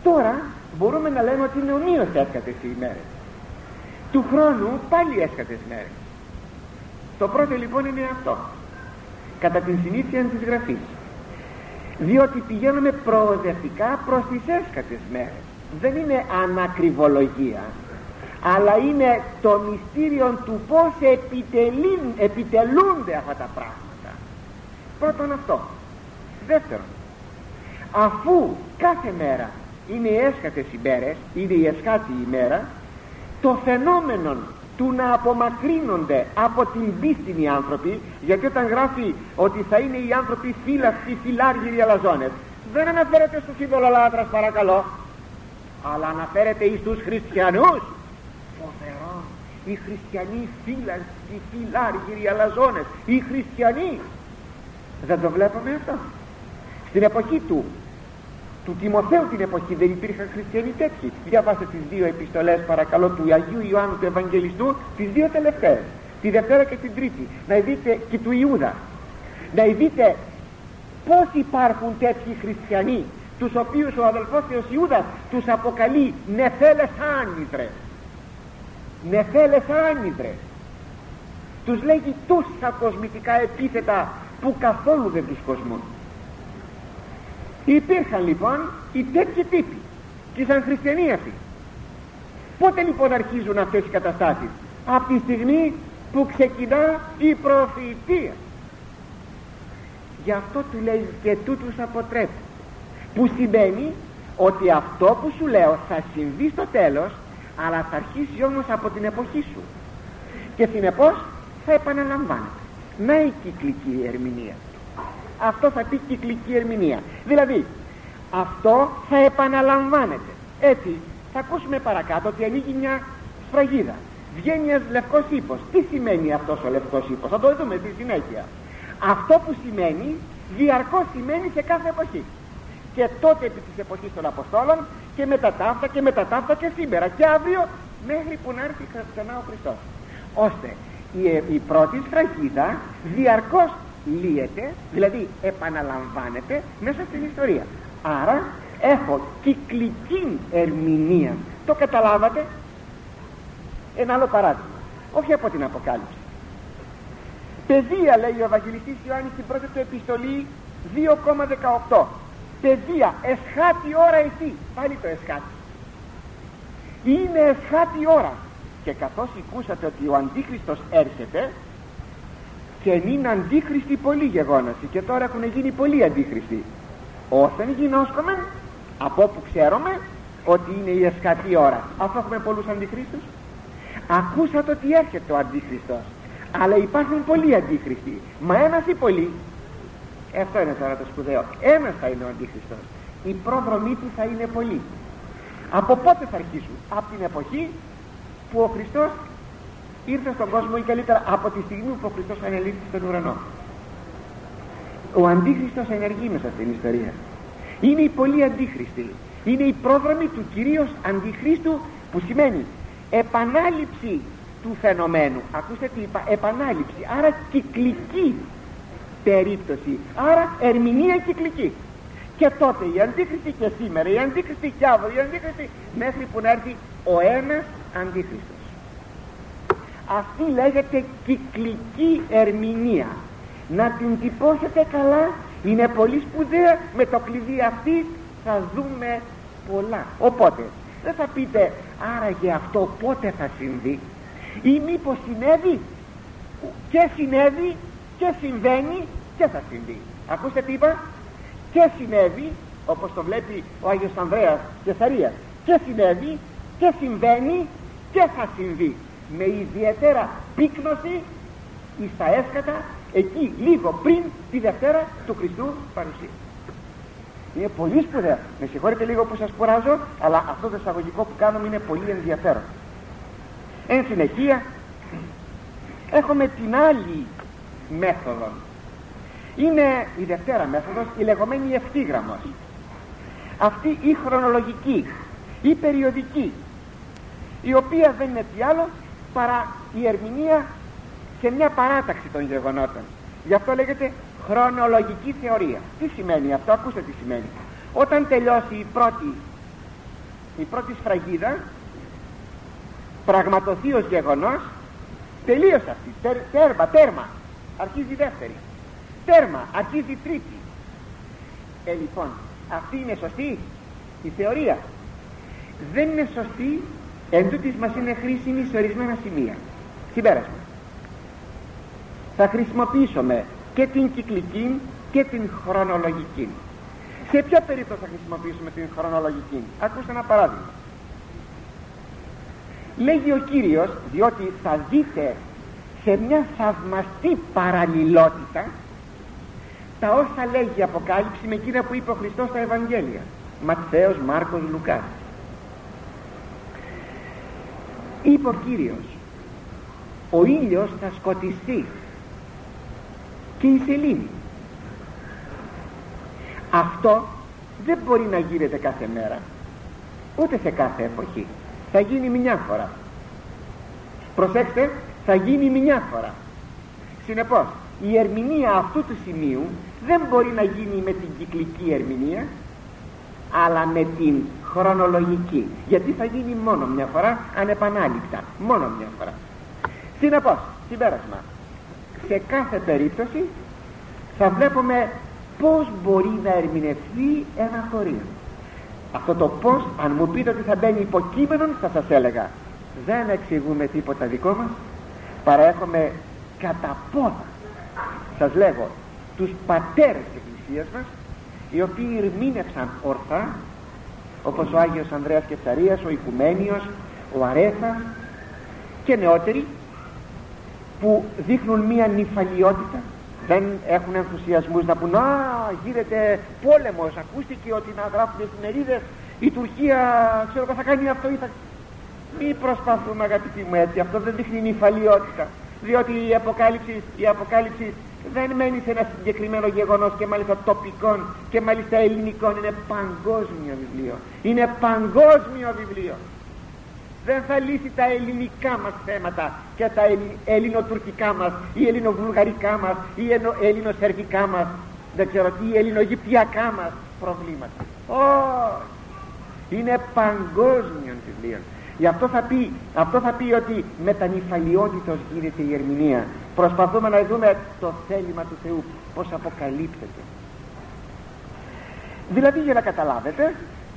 Τώρα μπορούμε να λέμε ότι είναι ομοίως έσκατες οι ημέρες. Του χρόνου πάλι έσκατες μέρες. Το πρώτο λοιπόν είναι αυτό, κατά την συνήθεια της Γραφής, διότι πηγαίνουμε προοδευτικά προς τις έσκατες μέρες. Δεν είναι ανακριβολογία, αλλά είναι το μυστήριο του πως επιτελούνται αυτά τα πράγματα. Πρώτον αυτό. Δεύτερον, αφού κάθε μέρα είναι οι έσκατες ημέρες, είναι η εσκάτη ημέρα, το φαινόμενο του να απομακρύνονται από την πίστη οι άνθρωποι, γιατί όταν γράφει ότι θα είναι οι άνθρωποι φύλακτοι, φυλάργυροι, αλαζόνες, δεν αναφέρεται στους ειδωλολάτρας, παρακαλώ, αλλά αναφέρεται εις τους χριστιανούς. Φοβερό, οι χριστιανοί φύλακτοι, φυλάργυροι, αλαζόνες, οι χριστιανοί. Δεν το βλέπουμε αυτό? Στην εποχή του του Τιμοθέου την εποχή δεν υπήρχαν χριστιανοί τέτοιοι. Διαβάστε τις δύο επιστολές παρακαλώ του Αγίου Ιωάννου του Ευαγγελιστού, τις δύο τελευταίες, τη Δευτέρα και την Τρίτη, να δείτε, και του Ιούδα, να δείτε πως υπάρχουν τέτοιοι χριστιανοί, τους οποίους ο αδελφός Θεός Ιούδας τους αποκαλεί νεφέλες άνυδρες. Νεφέλες άνυδρες. Τους λέγει τόσα κοσμητικά επίθετα που καθόλου δεν τους κοσμούν. Υπήρχαν λοιπόν οι τέτοιοι τύποι και ήσαν χριστιανοί αυτοί. Πότε λοιπόν αρχίζουν αυτές οι καταστάσεις? Από τη στιγμή που ξεκινά η προφητεία. Γι' αυτό του λέει και τούτους αποτρέπει, που σημαίνει ότι αυτό που σου λέω θα συμβεί στο τέλος, αλλά θα αρχίσει όμως από την εποχή σου και συνεπώς θα επαναλαμβάνεται. Να η κυκλική ερμηνεία. Αυτό θα πει κυκλική ερμηνεία, δηλαδή αυτό θα επαναλαμβάνεται. Έτσι θα ακούσουμε παρακάτω ότι ανοίγει μια σφραγίδα, βγαίνει ένας λευκός ύπος. Τι σημαίνει αυτός ο λευκός ύπος? Θα το δούμε στη συνέχεια. Αυτό που σημαίνει διαρκώς σημαίνει σε κάθε εποχή, και τότε επί της εποχής των Αποστόλων και μετά ταύτα και μετά ταύτα και σήμερα και αύριο, μέχρι που να έρθει ξανά ο Χριστός, ώστε η, η πρώτη σφραγίδα διαρκώς λύεται, δηλαδή επαναλαμβάνεται μέσα στην ιστορία. Άρα έχω κυκλική ερμηνεία. Το καταλάβατε? Ένα άλλο παράδειγμα, όχι από την Αποκάλυψη. Παιδεία, λέει ο Ευαγγελιστής Ιωάννης στην πρώτη του επιστολή δύο δεκαοκτώ. Παιδεία, εσχάτη ώρα εσύ. Πάλι το εσχάτη. Είναι εσχάτη ώρα. Και καθώς ακούσατε ότι ο Αντίχριστος έρχεται, και είναι αντίχριστοι πολλοί γεγόνασοι, και τώρα έχουν γίνει πολλοί αντίχριστοι. Όσον γινώσκομεν, από όπου ξέρουμε ότι είναι η εσκατή ώρα, αφού έχουμε πολλούς αντιχρίστους. Ακούσατε ότι έρχεται ο Αντίχριστος, αλλά υπάρχουν πολλοί αντίχριστοι. Μα ένας ή πολλοί? Αυτό είναι τώρα το σπουδαίο. Ένας θα είναι ο Αντίχριστος. Οι πρόδρομοι του θα είναι πολλοί. Από πότε θα αρχίσουν? Από την εποχή που ο Χριστός ήρθε στον κόσμο, ή καλύτερα από τη στιγμή που ο Χριστός ανελήφθη στον ουρανό. Ο Αντίχριστος ενεργεί μέσα στην ιστορία. Είναι οι πολλοί αντίχριστοι. Είναι οι πρόδρομοι του κυρίως Αντιχρίστου, που σημαίνει επανάληψη του φαινομένου. Ακούστε τι είπα, επανάληψη, άρα κυκλική περίπτωση, άρα ερμηνεία κυκλική. Και τότε οι αντίχριστοι και σήμερα, οι αντίχριστοι και αύριο, οι αντίχριστοι, μέχρι που να έρθει ο ένας Αντίχριστος. Αυτή λέγεται κυκλική ερμηνεία. Να την τυπώσετε καλά, είναι πολύ σπουδαία. Με το κλειδί αυτή θα δούμε πολλά. Οπότε δεν θα πείτε άραγε αυτό πότε θα συμβεί, ή μήπως συνέβη και συνέβη και συμβαίνει και θα συμβεί. Ακούστε τι είπα, και συνέβη, όπως το βλέπει ο Άγιος Ανδρέας Κεσαρίας, και συνέβη και συμβαίνει και θα συμβεί, με ιδιαίτερα πύκνωση εις τα έσκατα, εκεί λίγο πριν τη Δευτέρα του Χριστού παρουσία. Είναι πολύ σπουδαία. Με συγχωρείτε λίγο που σας κουράζω, αλλά αυτό το εισαγωγικό που κάνουμε είναι πολύ ενδιαφέρον. Εν συνεχεία έχουμε την άλλη μέθοδο. Είναι η Δευτέρα μέθοδος, η λεγόμενη ευθύγραμμος. Αυτή η χρονολογική, η περιοδική, η οποία δεν είναι τι άλλο παρά η ερμηνεία σε μια παράταξη των γεγονότων. Γι' αυτό λέγεται χρονολογική θεωρία. Τι σημαίνει αυτό? Ακούστε τι σημαίνει. Όταν τελειώσει η πρώτη η πρώτη σφραγίδα πραγματοθεί ως γεγονός, τελείωσε αυτή, τέρ, τέρμα, τέρμα, αρχίζει η δεύτερη, τέρμα, αρχίζει η τρίτη. Ε, λοιπόν, αυτή είναι σωστή η θεωρία? Δεν είναι σωστή, εν τούτοις μας είναι χρήσιμη σε ορισμένα σημεία. Συμπέρασμα: θα χρησιμοποιήσουμε και την κυκλική και την χρονολογική. Σε ποια περίπτωση θα χρησιμοποιήσουμε την χρονολογική? Ακούστε ένα παράδειγμα. Λέγει ο Κύριος, διότι θα δείτε σε μια θαυμαστή παραλληλότητα τα όσα λέγει η Αποκάλυψη με εκείνα που είπε ο Χριστός στα Ευαγγέλια, Ματθαίος, Μάρκος, Λουκάς. Είπε ο Κύριος, ο ήλιος θα σκοτιστεί και η σελήνη. Αυτό δεν μπορεί να γίνεται κάθε μέρα, ούτε σε κάθε εποχή. Θα γίνει μια φορά. Προσέξτε, θα γίνει μια φορά. Συνεπώς, η ερμηνεία αυτού του σημείου δεν μπορεί να γίνει με την κυκλική ερμηνεία, αλλά με την χρονολογική, γιατί θα γίνει μόνο μια φορά, ανεπανάληπτα, μόνο μια φορά. Συνεπώς, συμπέρασμα, σε κάθε περίπτωση θα βλέπουμε πώς μπορεί να ερμηνευθεί ένα χωρίο. Αυτό το πώς, αν μου πείτε ότι θα μπαίνει υποκείμενον, θα σας έλεγα δεν εξηγούμε τίποτα δικό μας, παρά έχουμε κατά πόδα, σας λέγω, τους πατέρες της Εκκλησίας μας, οι οποίοι ερμήνευσαν ορθά, όπως ο Άγιος Ανδρέας Κευσαρίας, ο Οικουμένιος, ο Αρέθας και νεότεροι, που δείχνουν μία νυφαλιότητα, δεν έχουν ενθουσιασμούς να πούν «Α, γίνεται πόλεμος, ακούστηκε ότι να γράφουν εφημερίδες, η Τουρκία ξέρω θα κάνει αυτό ή θα...» Μη προσπαθούμε, αγαπητοί μου, έτσι, αυτό δεν δείχνει νυφαλιότητα, διότι η Αποκάλυψη, η Αποκάλυψη δεν μένει σε ένα συγκεκριμένο γεγονός και μάλιστα τοπικών και μάλιστα ελληνικών, είναι παγκόσμιο βιβλίο, είναι παγκόσμιο βιβλίο. Δεν θα λύσει τα ελληνικά μας θέματα και τα ελληνοτουρκικά μας ή ελληνοβουλγαρικά μας ή ελληνοσερβικά μας, δεν ξέρω τι, ελληνογυπτιακά μας προβλήματα. Όχι, είναι παγκόσμιο βιβλίο. Γι' αυτό θα πει, αυτό θα πει ότι με τα νυφαλιότητος γίνεται η ερμηνεία. Προσπαθούμε να δούμε το θέλημα του Θεού, πώς αποκαλύπτεται. Δηλαδή, για να καταλάβετε,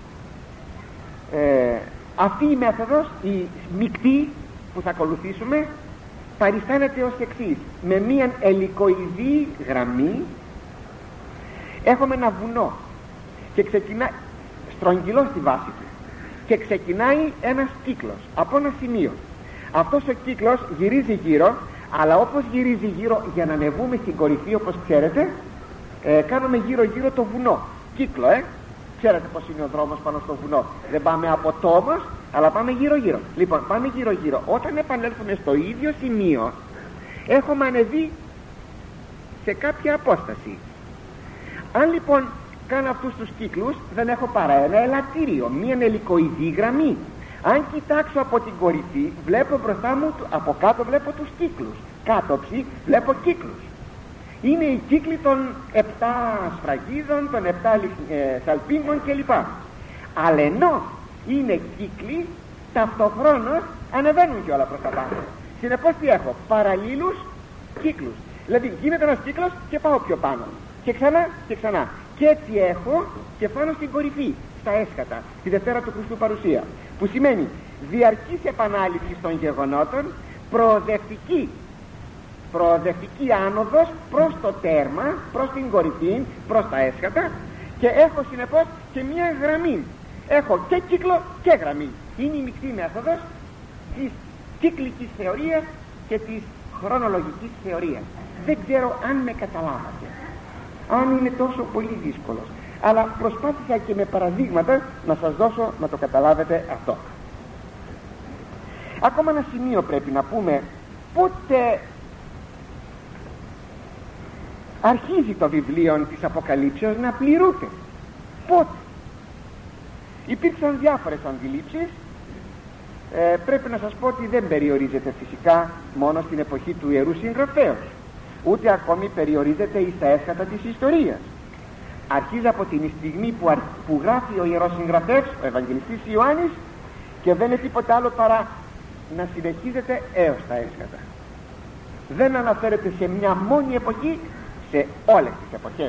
ε, αυτή η μέθοδος, η μεικτή που θα ακολουθήσουμε, παριστάνεται ως εξής. Με μία ελικοειδή γραμμή έχουμε ένα βουνό και ξεκινά στρογγυλό στη βάση του και ξεκινάει ένας κύκλος από ένα σημείο. Αυτός ο κύκλος γυρίζει γύρω, αλλά όπως γυρίζει γύρω, για να ανεβούμε στην κορυφή, όπως ξέρετε, ε, κάνουμε γύρω γύρω το βουνό, κύκλο, ε ξέρετε πως είναι ο δρόμος πάνω στο βουνό, δεν πάμε από τόμος, αλλά πάμε γύρω γύρω. Λοιπόν, πάμε γύρω γύρω. Όταν επανέλθουμε στο ίδιο σημείο, έχουμε ανεβεί σε κάποια απόσταση. Αν λοιπόν κάνω αυτούς τους κύκλους, δεν έχω παρά ένα ελαττήριο, μία ελικοειδή γραμμή. Αν κοιτάξω από την κορυφή, βλέπω μπροστά μου, από κάτω βλέπω τους κύκλους, κάτωψη βλέπω κύκλους. Είναι οι κύκλοι των επτά σφραγίδων, των επτά ε, σαλπίγκων κλπ. Αλλά ενώ είναι κύκλοι, ταυτοχρόνως ανεβαίνουν και όλα προς τα πάνω. Συνεπώς τι έχω? Παραλλήλους κύκλους. Δηλαδή γίνεται ένας κύκλος και πάω πιο πάνω, και ξανά και ξανά. Και έτσι έχω και πάνω στην κορυφή, στα έσχατα, τη Δευτέρα του Χριστού παρουσία. Που σημαίνει διαρκής επανάληψη των γεγονότων, προοδευτική προοδευτική άνοδος προς το τέρμα, προς την κορυφή, προς τα έσχατα, και έχω συνεπώς και μια γραμμή. Έχω και κύκλο και γραμμή. Είναι η μεικτή μέθοδος της κύκλικης θεωρίας και της χρονολογικής θεωρίας. Δεν ξέρω αν με καταλάβατε, αν είναι τόσο πολύ δύσκολος, αλλά προσπάθησα και με παραδείγματα να σας δώσω να το καταλάβετε αυτό. Ακόμα ένα σημείο πρέπει να πούμε. Πότε αρχίζει το βιβλίο της Αποκαλύψεως να πληρούνται? Πότε? Υπήρξαν διάφορες αντιλήψεις. ε, Πρέπει να σας πω ότι δεν περιορίζεται φυσικά μόνο στην εποχή του Ιερού Συγγραφέως, ούτε ακόμη περιορίζεται εις τα έσχατα της ιστορίας. αρχίζει από την στιγμή που, αρ... που γράφει ο ιερός συγγραφέας, ο Ευαγγελιστής Ιωάννης, και δεν είναι τίποτα άλλο παρά να συνεχίζεται έως τα έσχατα. Δεν αναφέρεται σε μια μόνη εποχή, σε όλες τις εποχές.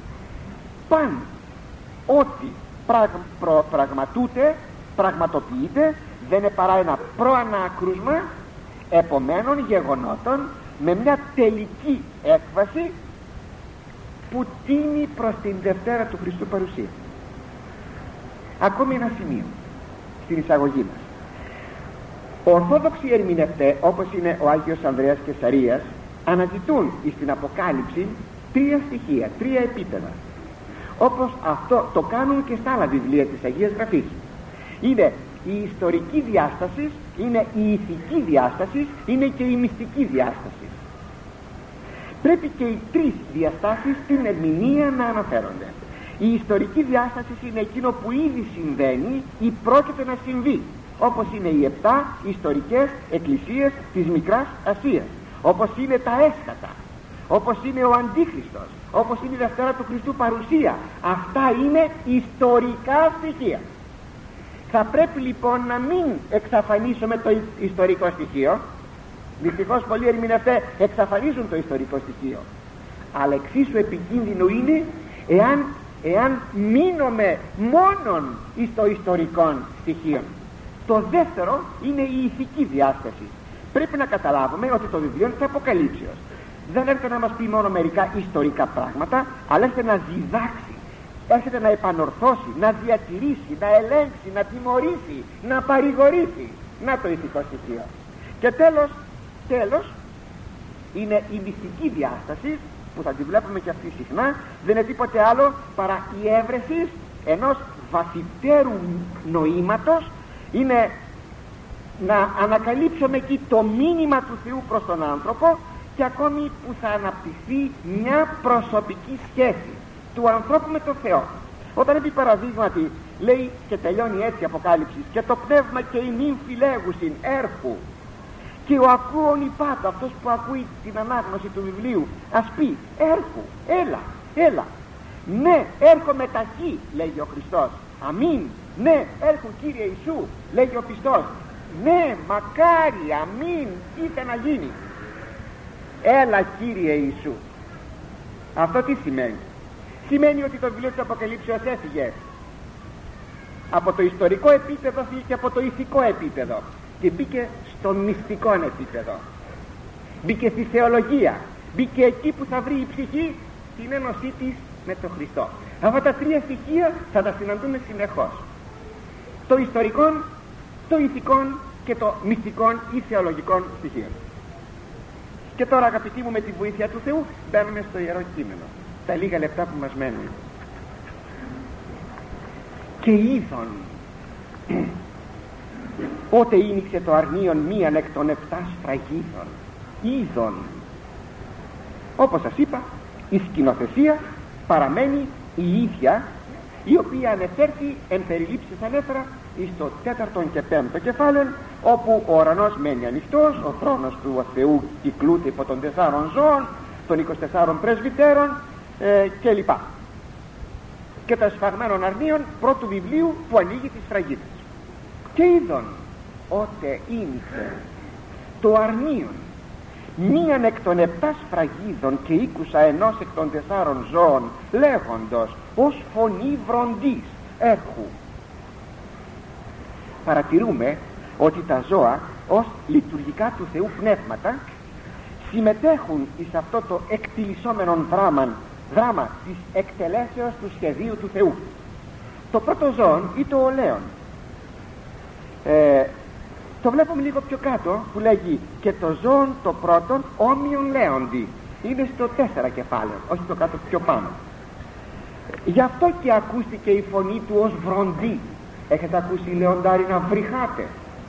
Παν ό,τι πραγ... προ... πραγματούται, πραγματοποιείται, δεν είναι παρά ένα προανάκρουσμα επομένων γεγονότων με μια τελική έκβαση που τίνει προς την Δευτέρα του Χριστού παρουσία. Ακόμη ένα σημείο στην εισαγωγή μας. Ορθόδοξοι ερμηνευτές, όπως είναι ο Άγιος Ανδρέας Κεσαρίας, αναζητούν στην Αποκάλυψη τρία στοιχεία, τρία επίπεδα, όπως αυτό το κάνουν και στα άλλα βιβλία της Αγίας Γραφής. Είναι η ιστορική διάσταση, είναι η ηθική διάσταση, είναι και η μυστική διάσταση. Πρέπει και οι τρεις διαστάσεις στην ερμηνεία να αναφέρονται. Η ιστορική διάσταση είναι εκείνο που ήδη συμβαίνει ή πρόκειται να συμβεί, όπως είναι οι επτά ιστορικές εκκλησίες της Μικράς Ασίας, όπως είναι τα έσχατα, όπως είναι ο Αντίχριστος, όπως είναι η Δευτέρα του Χριστού παρουσία. Αυτά είναι ιστορικά στοιχεία. Θα πρέπει λοιπόν να μην εξαφανίσουμε το ιστορικό στοιχείο. Δυστυχώς πολλοί ερμηνευτές εξαφανίζουν το ιστορικό στοιχείο, αλλά εξίσου επικίνδυνο είναι εάν, εάν μείνουμε μόνον στο ιστορικό στοιχείο. Το δεύτερο είναι η ηθική διάσταση. Πρέπει να καταλάβουμε ότι το βιβλίο είναι της Αποκαλύψεως. Δεν έρχεται να μας πει μόνο μερικά ιστορικά πράγματα, αλλά έρχεται να διδάξει, έρχεται να επανορθώσει, να διατηρήσει, να ελέγξει, να τιμωρήσει, να παρηγορήσει. Να το ηθικό στοιχείο. Και τέλος, τέλος είναι η μυστική διάσταση, που θα τη βλέπουμε και αυτή συχνά. Δεν είναι τίποτε άλλο παρά η έβρεση ενός βαθύτερου νοήματος. Είναι να ανακαλύψουμε εκεί το μήνυμα του Θεού προς τον άνθρωπο, και ακόμη που θα αναπτυχθεί μια προσωπική σχέση του ανθρώπου με τον Θεό. Όταν επί παραδείγματι λέει, και τελειώνει έτσι η Αποκάλυψη, και το πνεύμα και η νυν φυλέγουσιν έρχου, και ο ακούων υπάτο, αυτός που ακούει την ανάγνωση του βιβλίου, ας πει έρχου, έλα, έλα. Ναι, έρχομαι ταχύ, λέγει ο Χριστός. Αμήν. Ναι, έρχου Κύριε Ιησού, λέγει ο πιστός. Ναι, μακάρι, αμήν, είτε να γίνει. Έλα Κύριε Ιησού. Αυτό τι σημαίνει? Σημαίνει ότι το βιβλίο της Αποκαλύψεως έφυγε από το ιστορικό επίπεδο και από το ηθικό επίπεδο και μπήκε στο μυστικό επίπεδο, μπήκε στη θεολογία, μπήκε εκεί που θα βρει η ψυχή την ένωσή της με τον Χριστό. Αυτά τα τρία στοιχεία θα τα συναντούμε συνεχώς: το ιστορικό, το ηθικό και το μυστικό ή θεολογικό στοιχείο. Και τώρα, αγαπητοί μου, με τη βοήθεια του Θεού μπαίνουμε στο Ιερό Κείμενο, τα λίγα λεπτά που μας μένουν. Και είδον πότε ήνιξε το αρνίον μίαν εκ των επτά σφραγίδων. Είδον, όπως σας είπα, η σκηνοθεσία παραμένει η ίδια, η οποία ανεφέρθη εν περιλήψεις ανέφερα στο τέταρτο και πέμπτο κεφάλαιο, όπου ο ουρανός μένει ανοιχτός, ο θρόνος του Θεού κυκλούται υπό των τεσσάρων ζώων, των εικοσιτεσσάρων πρεσβυτέρων ε, κλπ. Και τα σφαγμένων αρνίων πρώτου βιβλίου που ανοίγει τις σφραγίδες. Και είδον ότε ήνιξε το αρνίον μίαν εκ των επτά σφραγίδων και ήκουσα ενός εκ των τεσσάρων ζώων λέγοντος ως φωνή βροντής έρχου. Παρατηρούμε ότι τα ζώα ως λειτουργικά του Θεού πνεύματα συμμετέχουν εις αυτό το εκτιλισσόμενο δράμα, δράμα της εκτελέσεως του σχεδίου του Θεού. Το πρώτο ζώο ή το ολέον ε, το βλέπουμε λίγο πιο κάτω που λέγει και το ζώο το πρώτον όμοιον λέοντι. Είναι στο τέσσερα κεφάλαιο, όχι το κάτω, πιο πάνω. Γι' αυτό και ακούστηκε η φωνή του ως βροντί. Έχετε ακούσει λεοντάρι να βρυχάτε?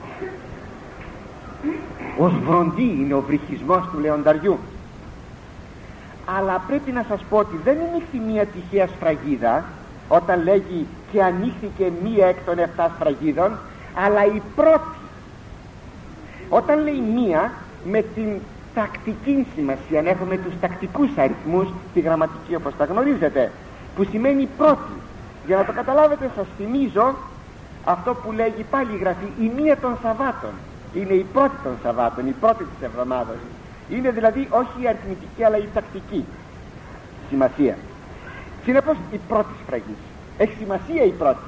Ως βροντί είναι ο βρυχισμός του λεονταριού. Αλλά πρέπει να σας πω ότι δεν είναι μία τυχαία σφραγίδα όταν λέγει και ανοίχθηκε μία εκ των επτά σφραγίδων, αλλά η πρώτη. Όταν λέει μία, με την τακτική σημασία, αν έχουμε τους τακτικούς αριθμούς, τη γραμματική όπως τα γνωρίζετε, που σημαίνει πρώτη. Για να το καταλάβετε, σας θυμίζω αυτό που λέγει πάλι η Γραφή, η μία των Σαββάτων. Είναι η πρώτη των Σαββάτων, η πρώτη της εβδομάδας. Είναι δηλαδή όχι η αριθμητική αλλά η τακτική σημασία. Συνεπώς η πρώτη σφραγής έχει σημασία, η πρώτη.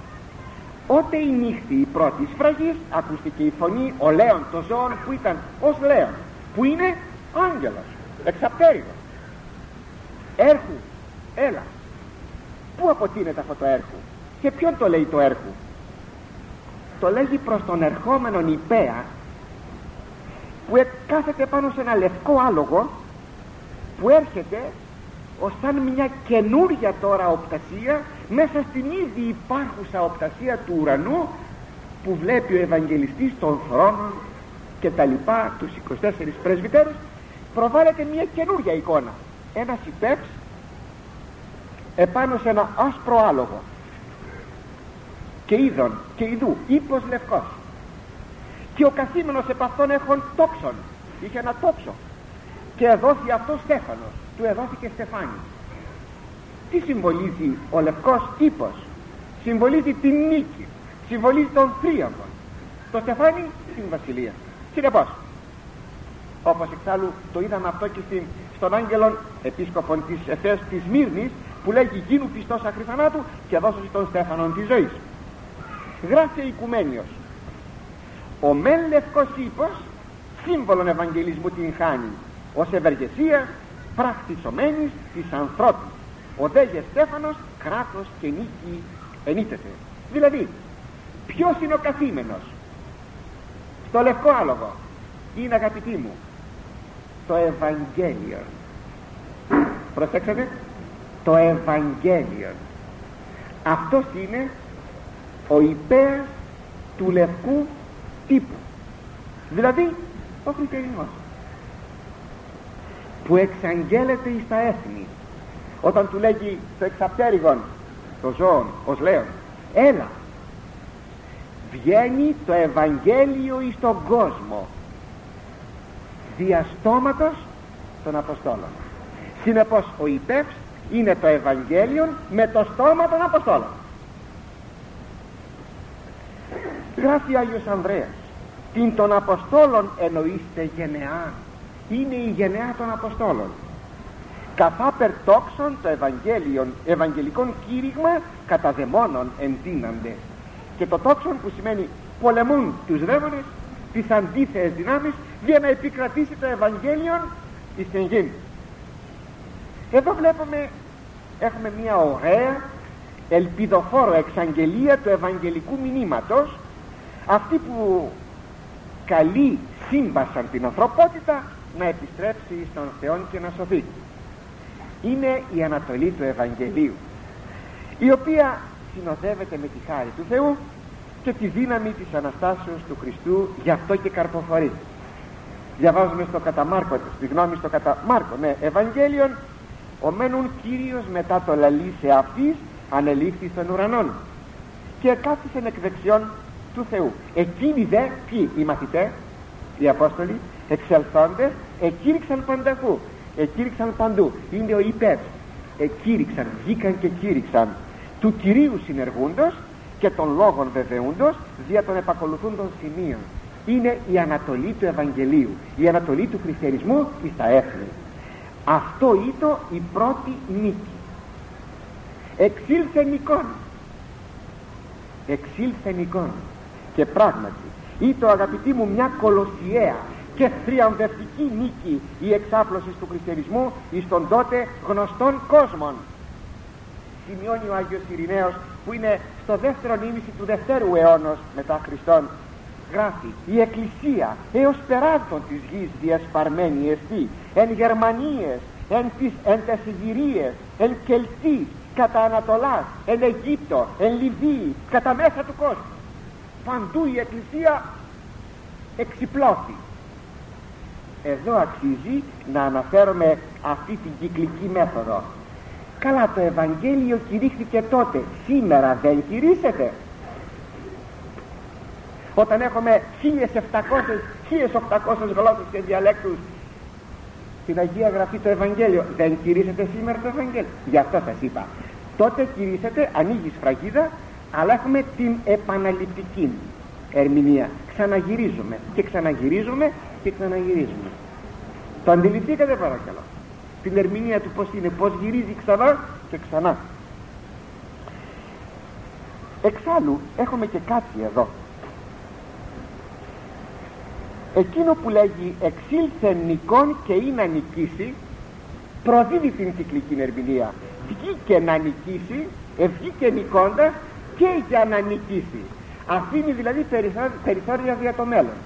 Ότε η νύχτη η πρώτη σφραγής, ακούστηκε η φωνή ο Λέων των ζώων που ήταν ως Λέων, που είναι άγγελος, εξαπτέρυγος. Έρχου, έλα. Πού αποτείνεται αυτό το έρχου? Και ποιον το λέει το έρχου? Το λέγει προς τον ερχόμενον υπέα, που κάθεται πάνω σε ένα λευκό άλογο, που έρχεται ως σαν μια καινούρια τώρα οπτασία μέσα στην ήδη υπάρχουσα οπτασία του ουρανού, που βλέπει ο Ευαγγελιστής των θρόνων και τα λοιπά, τους είκοσι τέσσερις πρεσβυτέρους. Προβάλλεται μια καινούρια εικόνα, ένας υπεύς επάνω σε ένα άσπρο άλογο, και είδον και ειδού ύπος λευκός, και ο καθήμενος επ' αυτόν έχων τόξον, είχε ένα τόξο, και εδόθη αυτό στέφανος, του εδόθηκε στεφάνι. Τι συμβολίζει ο λευκός ύπος? Συμβολίζει την νίκη, συμβολίζει τον θρίαμβο. Το στεφάνι στην βασιλεία. Συνεπώς, όπως εξάλλου το είδαμε αυτό και στην, στον άγγελον επίσκοπον της Εφές της Μύρνης, που λέγει γίνου πιστός αχρή θανάτου και δώσωση των στέφανων της ζωής. Γράφει ο Οικουμένιος, ο μεν λευκός ύπος σύμβολον Ευαγγελισμού την χάνει, ως ευεργεσία πράκτης ομένης της ανθρώπης, ο δέγε στέφανος κράτος και νίκη ενίτεται. Δηλαδή, ποιος είναι ο καθήμενος στο λευκό άλογο? Είναι, αγαπητοί μου, το Ευαγγέλιο. Προσέξατε, το Ευαγγέλιο. Αυτός είναι ο υπέας του λευκού τύπου, δηλαδή ο χριστιανισμός, που εξαγγέλλεται εις τα έθνη. Όταν του λέγει το εξαπτέρυγον το ζώον ως Λέων, έλα, βγαίνει το Ευαγγέλιο εις τον κόσμο δια στόματος των Αποστόλων. Συνεπώς ο υπεύς είναι το Ευαγγέλιο με το στόμα των Αποστόλων. Γράφει Άγιος Ανδρέας, την των Αποστόλων εννοείστε γενεά, είναι η γενεά των Αποστόλων. Καθάπερ τόξον το Ευαγγέλιον, Ευαγγελικών κήρυγμα κατά δαιμόνων εντείνανται. Και το τόξον που σημαίνει πολεμούν τους δαίμονες, τις αντίθεες δυνάμεις, για να επικρατήσει το Ευαγγέλιον εις την γη. Εδώ βλέπουμε, έχουμε μια ωραία ελπιδοφόρο εξαγγελία του Ευαγγελικού μηνύματος, αυτή που καλεί σύμπασαν την ανθρωπότητα να επιστρέψει στον Θεό και να σωθεί. Είναι η ανατολή του Ευαγγελίου, η οποία συνοδεύεται με τη χάρη του Θεού και τη δύναμη της Αναστάσεως του Χριστού, γι' αυτό και καρποφορεί. Διαβάζουμε στο κατά Μάρκο, στη γνώμη στο κατά Μάρκο, ναι, Ευαγγέλιον, ο μένουν Κύριος μετά το λαλή σε αυτής ανελήφθη στον ουρανόν και κάθισεν εκ δεξιών του Θεού. Εκείνοι δε, ποιοι? Οι μαθητές, οι Απόστολοι, εξελθόντες, εκήρυξαν πανταχού, εκήρυξαν παντού. Είναι ο υπεύς. Εκήρυξαν, βγήκαν και κήρυξαν του Κυρίου συνεργούντος και των λόγων βεβαιούντος δια των επακολουθούντων σημείων. Είναι η ανατολή του Ευαγγελίου, η ανατολή του χριστιανισμού εις τα έθνη. Αυτό ήτο η πρώτη νίκη. Εξήλθεν εικόν, εξήλθεν εικόν, και πράγματι ήτο, αγαπητοί μου, μια κολοσιαία και θριαμβευτική νίκη η εξάπλωση του χριστιανισμού εις τον τότε γνωστών κόσμων. Σημειώνει ο Άγιος Ειρηναίος, που είναι στο δεύτερο ήμιση του δευτέρου αιώνος μετά Χριστόν, γράφει: η Εκκλησία έως περάτων της γης διασπαρμένη εστί, εν Γερμανίες, εν τις εν τες Ιγυρίες, εν Κελτής, κατά Ανατολάς, εν Αιγύπτο, εν Λιβύη, κατά μέσα του κόσμου. Παντού η Εκκλησία εξυπλώθη. Εδώ αξίζει να αναφέρουμε αυτή την κυκλική μέθοδο. Καλά, το Ευαγγέλιο κηρύχθηκε τότε, σήμερα δεν κηρύσσεται? Όταν έχουμε χίλιες επτακόσιες, χίλιες οκτακόσιες γλώσσες και διαλέκτους στην Αγία Γραφή το Ευαγγέλιο, δεν κηρύσσεται σήμερα το Ευαγγέλιο? Γι' αυτό σας είπα, τότε κηρύσσεται, ανοίγει σφραγίδα, αλλά έχουμε την επαναληπτική ερμηνεία. Ξαναγυρίζουμε και ξαναγυρίζουμε και ξαναγυρίζουμε. Το αντιληφθήκατε παρακαλώ? Την ερμηνεία του πως είναι, πως γυρίζει ξανά και ξανά. Εξάλλου έχουμε και κάτι εδώ. Εκείνο που λέγει εξήλθε νικών και ή να νικήσει, προδίδει την κυκλική ερμηνεία. Βγήκε να νικήσει, ευγήκε νικώντας και για να νικήσει. Αφήνει δηλαδή περιθώρια για το μέλλον.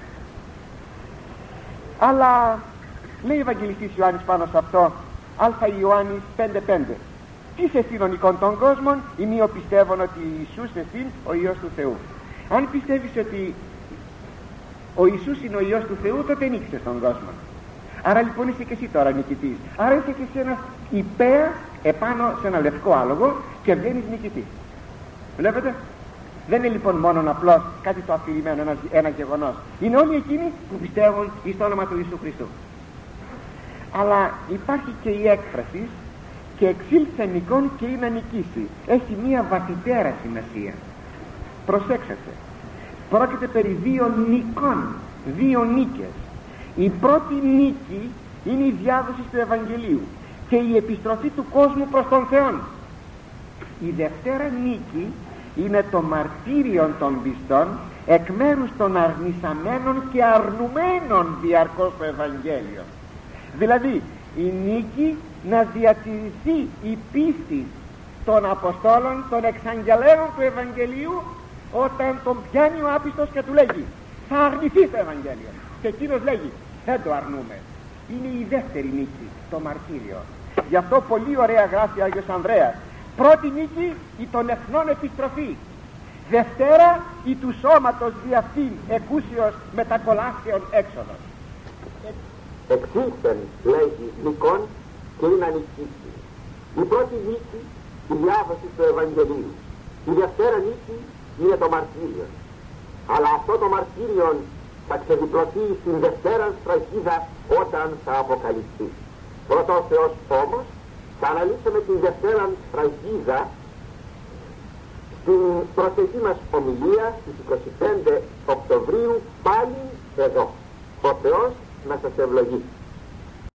Αλλά λέει ο Ευαγγελιστής Ιωάννης πάνω σε αυτό, Α Ιωάννης πέντε πέντε, τι σε νικών των κόσμων, οι μη πιστεύουν ότι Ιησούς εστίν ο Υιός του Θεού. Αν πιστεύεις ότι ο Ιησούς είναι ο Υιός του Θεού, τότε νίκησες τον κόσμο. Άρα λοιπόν είσαι και εσύ τώρα νικητής. Άρα είσαι και εσύ ένας υπέας επάνω σε ένα λευκό άλογο και βγαίνεις νικητής. Βλέπετε? Δεν είναι λοιπόν μόνο απλώς κάτι το αφηρημένο, ένα, ένα γεγονός. Είναι όλοι εκείνοι που πιστεύουν στο όνομα του Ιησού Χριστού. Αλλά υπάρχει και η έκφραση και εξήλθε νικών και είναι να νικήσει. Έχει μία βαθυτέρα σημασία. Προσέξτε, πρόκειται περί δύο νικών, δύο νίκες. Η πρώτη νίκη είναι η διάδοση του Ευαγγελίου και η επιστροφή του κόσμου προς τον Θεό. Η δευτέρα νίκη είναι το μαρτύριο των πιστών εκ μέρους των αρνησαμένων και αρνουμένων διαρκώς το Ευαγγέλιο. Δηλαδή η νίκη να διατηρηθεί η πίστη των Αποστόλων, των εξαγγελέων του Ευαγγελίου, όταν τον πιάνει ο άπιστος και του λέγει θα αρνηθεί το Ευαγγέλιο και εκείνος λέγει δεν το αρνούμε. Είναι η δεύτερη νίκη, το μαρτύριο. Γι' αυτό πολύ ωραία γράφει ο Άγιος Ανδρέας. Πρώτη νίκη η των εθνών επιστροφή, δευτέρα η του σώματος δι' αυτήν εκούσιος μετακολάσεων έξοδος. Εξήλθεν λέγει νικών και είναι να νικήσει. Η πρώτη νίκη η διάδοση του Ευαγγελίου, η δευτέρα νίκη είναι το μαρτύριο. Αλλά αυτό το μαρτύριο θα ξεδιπλωθεί στην δευτέρα σφραγίδα όταν θα αποκαλυφθεί. Πρώτο ο Θεός όμως θα αναλύσουμε την δευτέρα σφραγίδα στην προσεχή μας ομιλία στις είκοσι πέντε Οκτωβρίου, πάλι εδώ. Ο Θεός να σας ευλογήσει.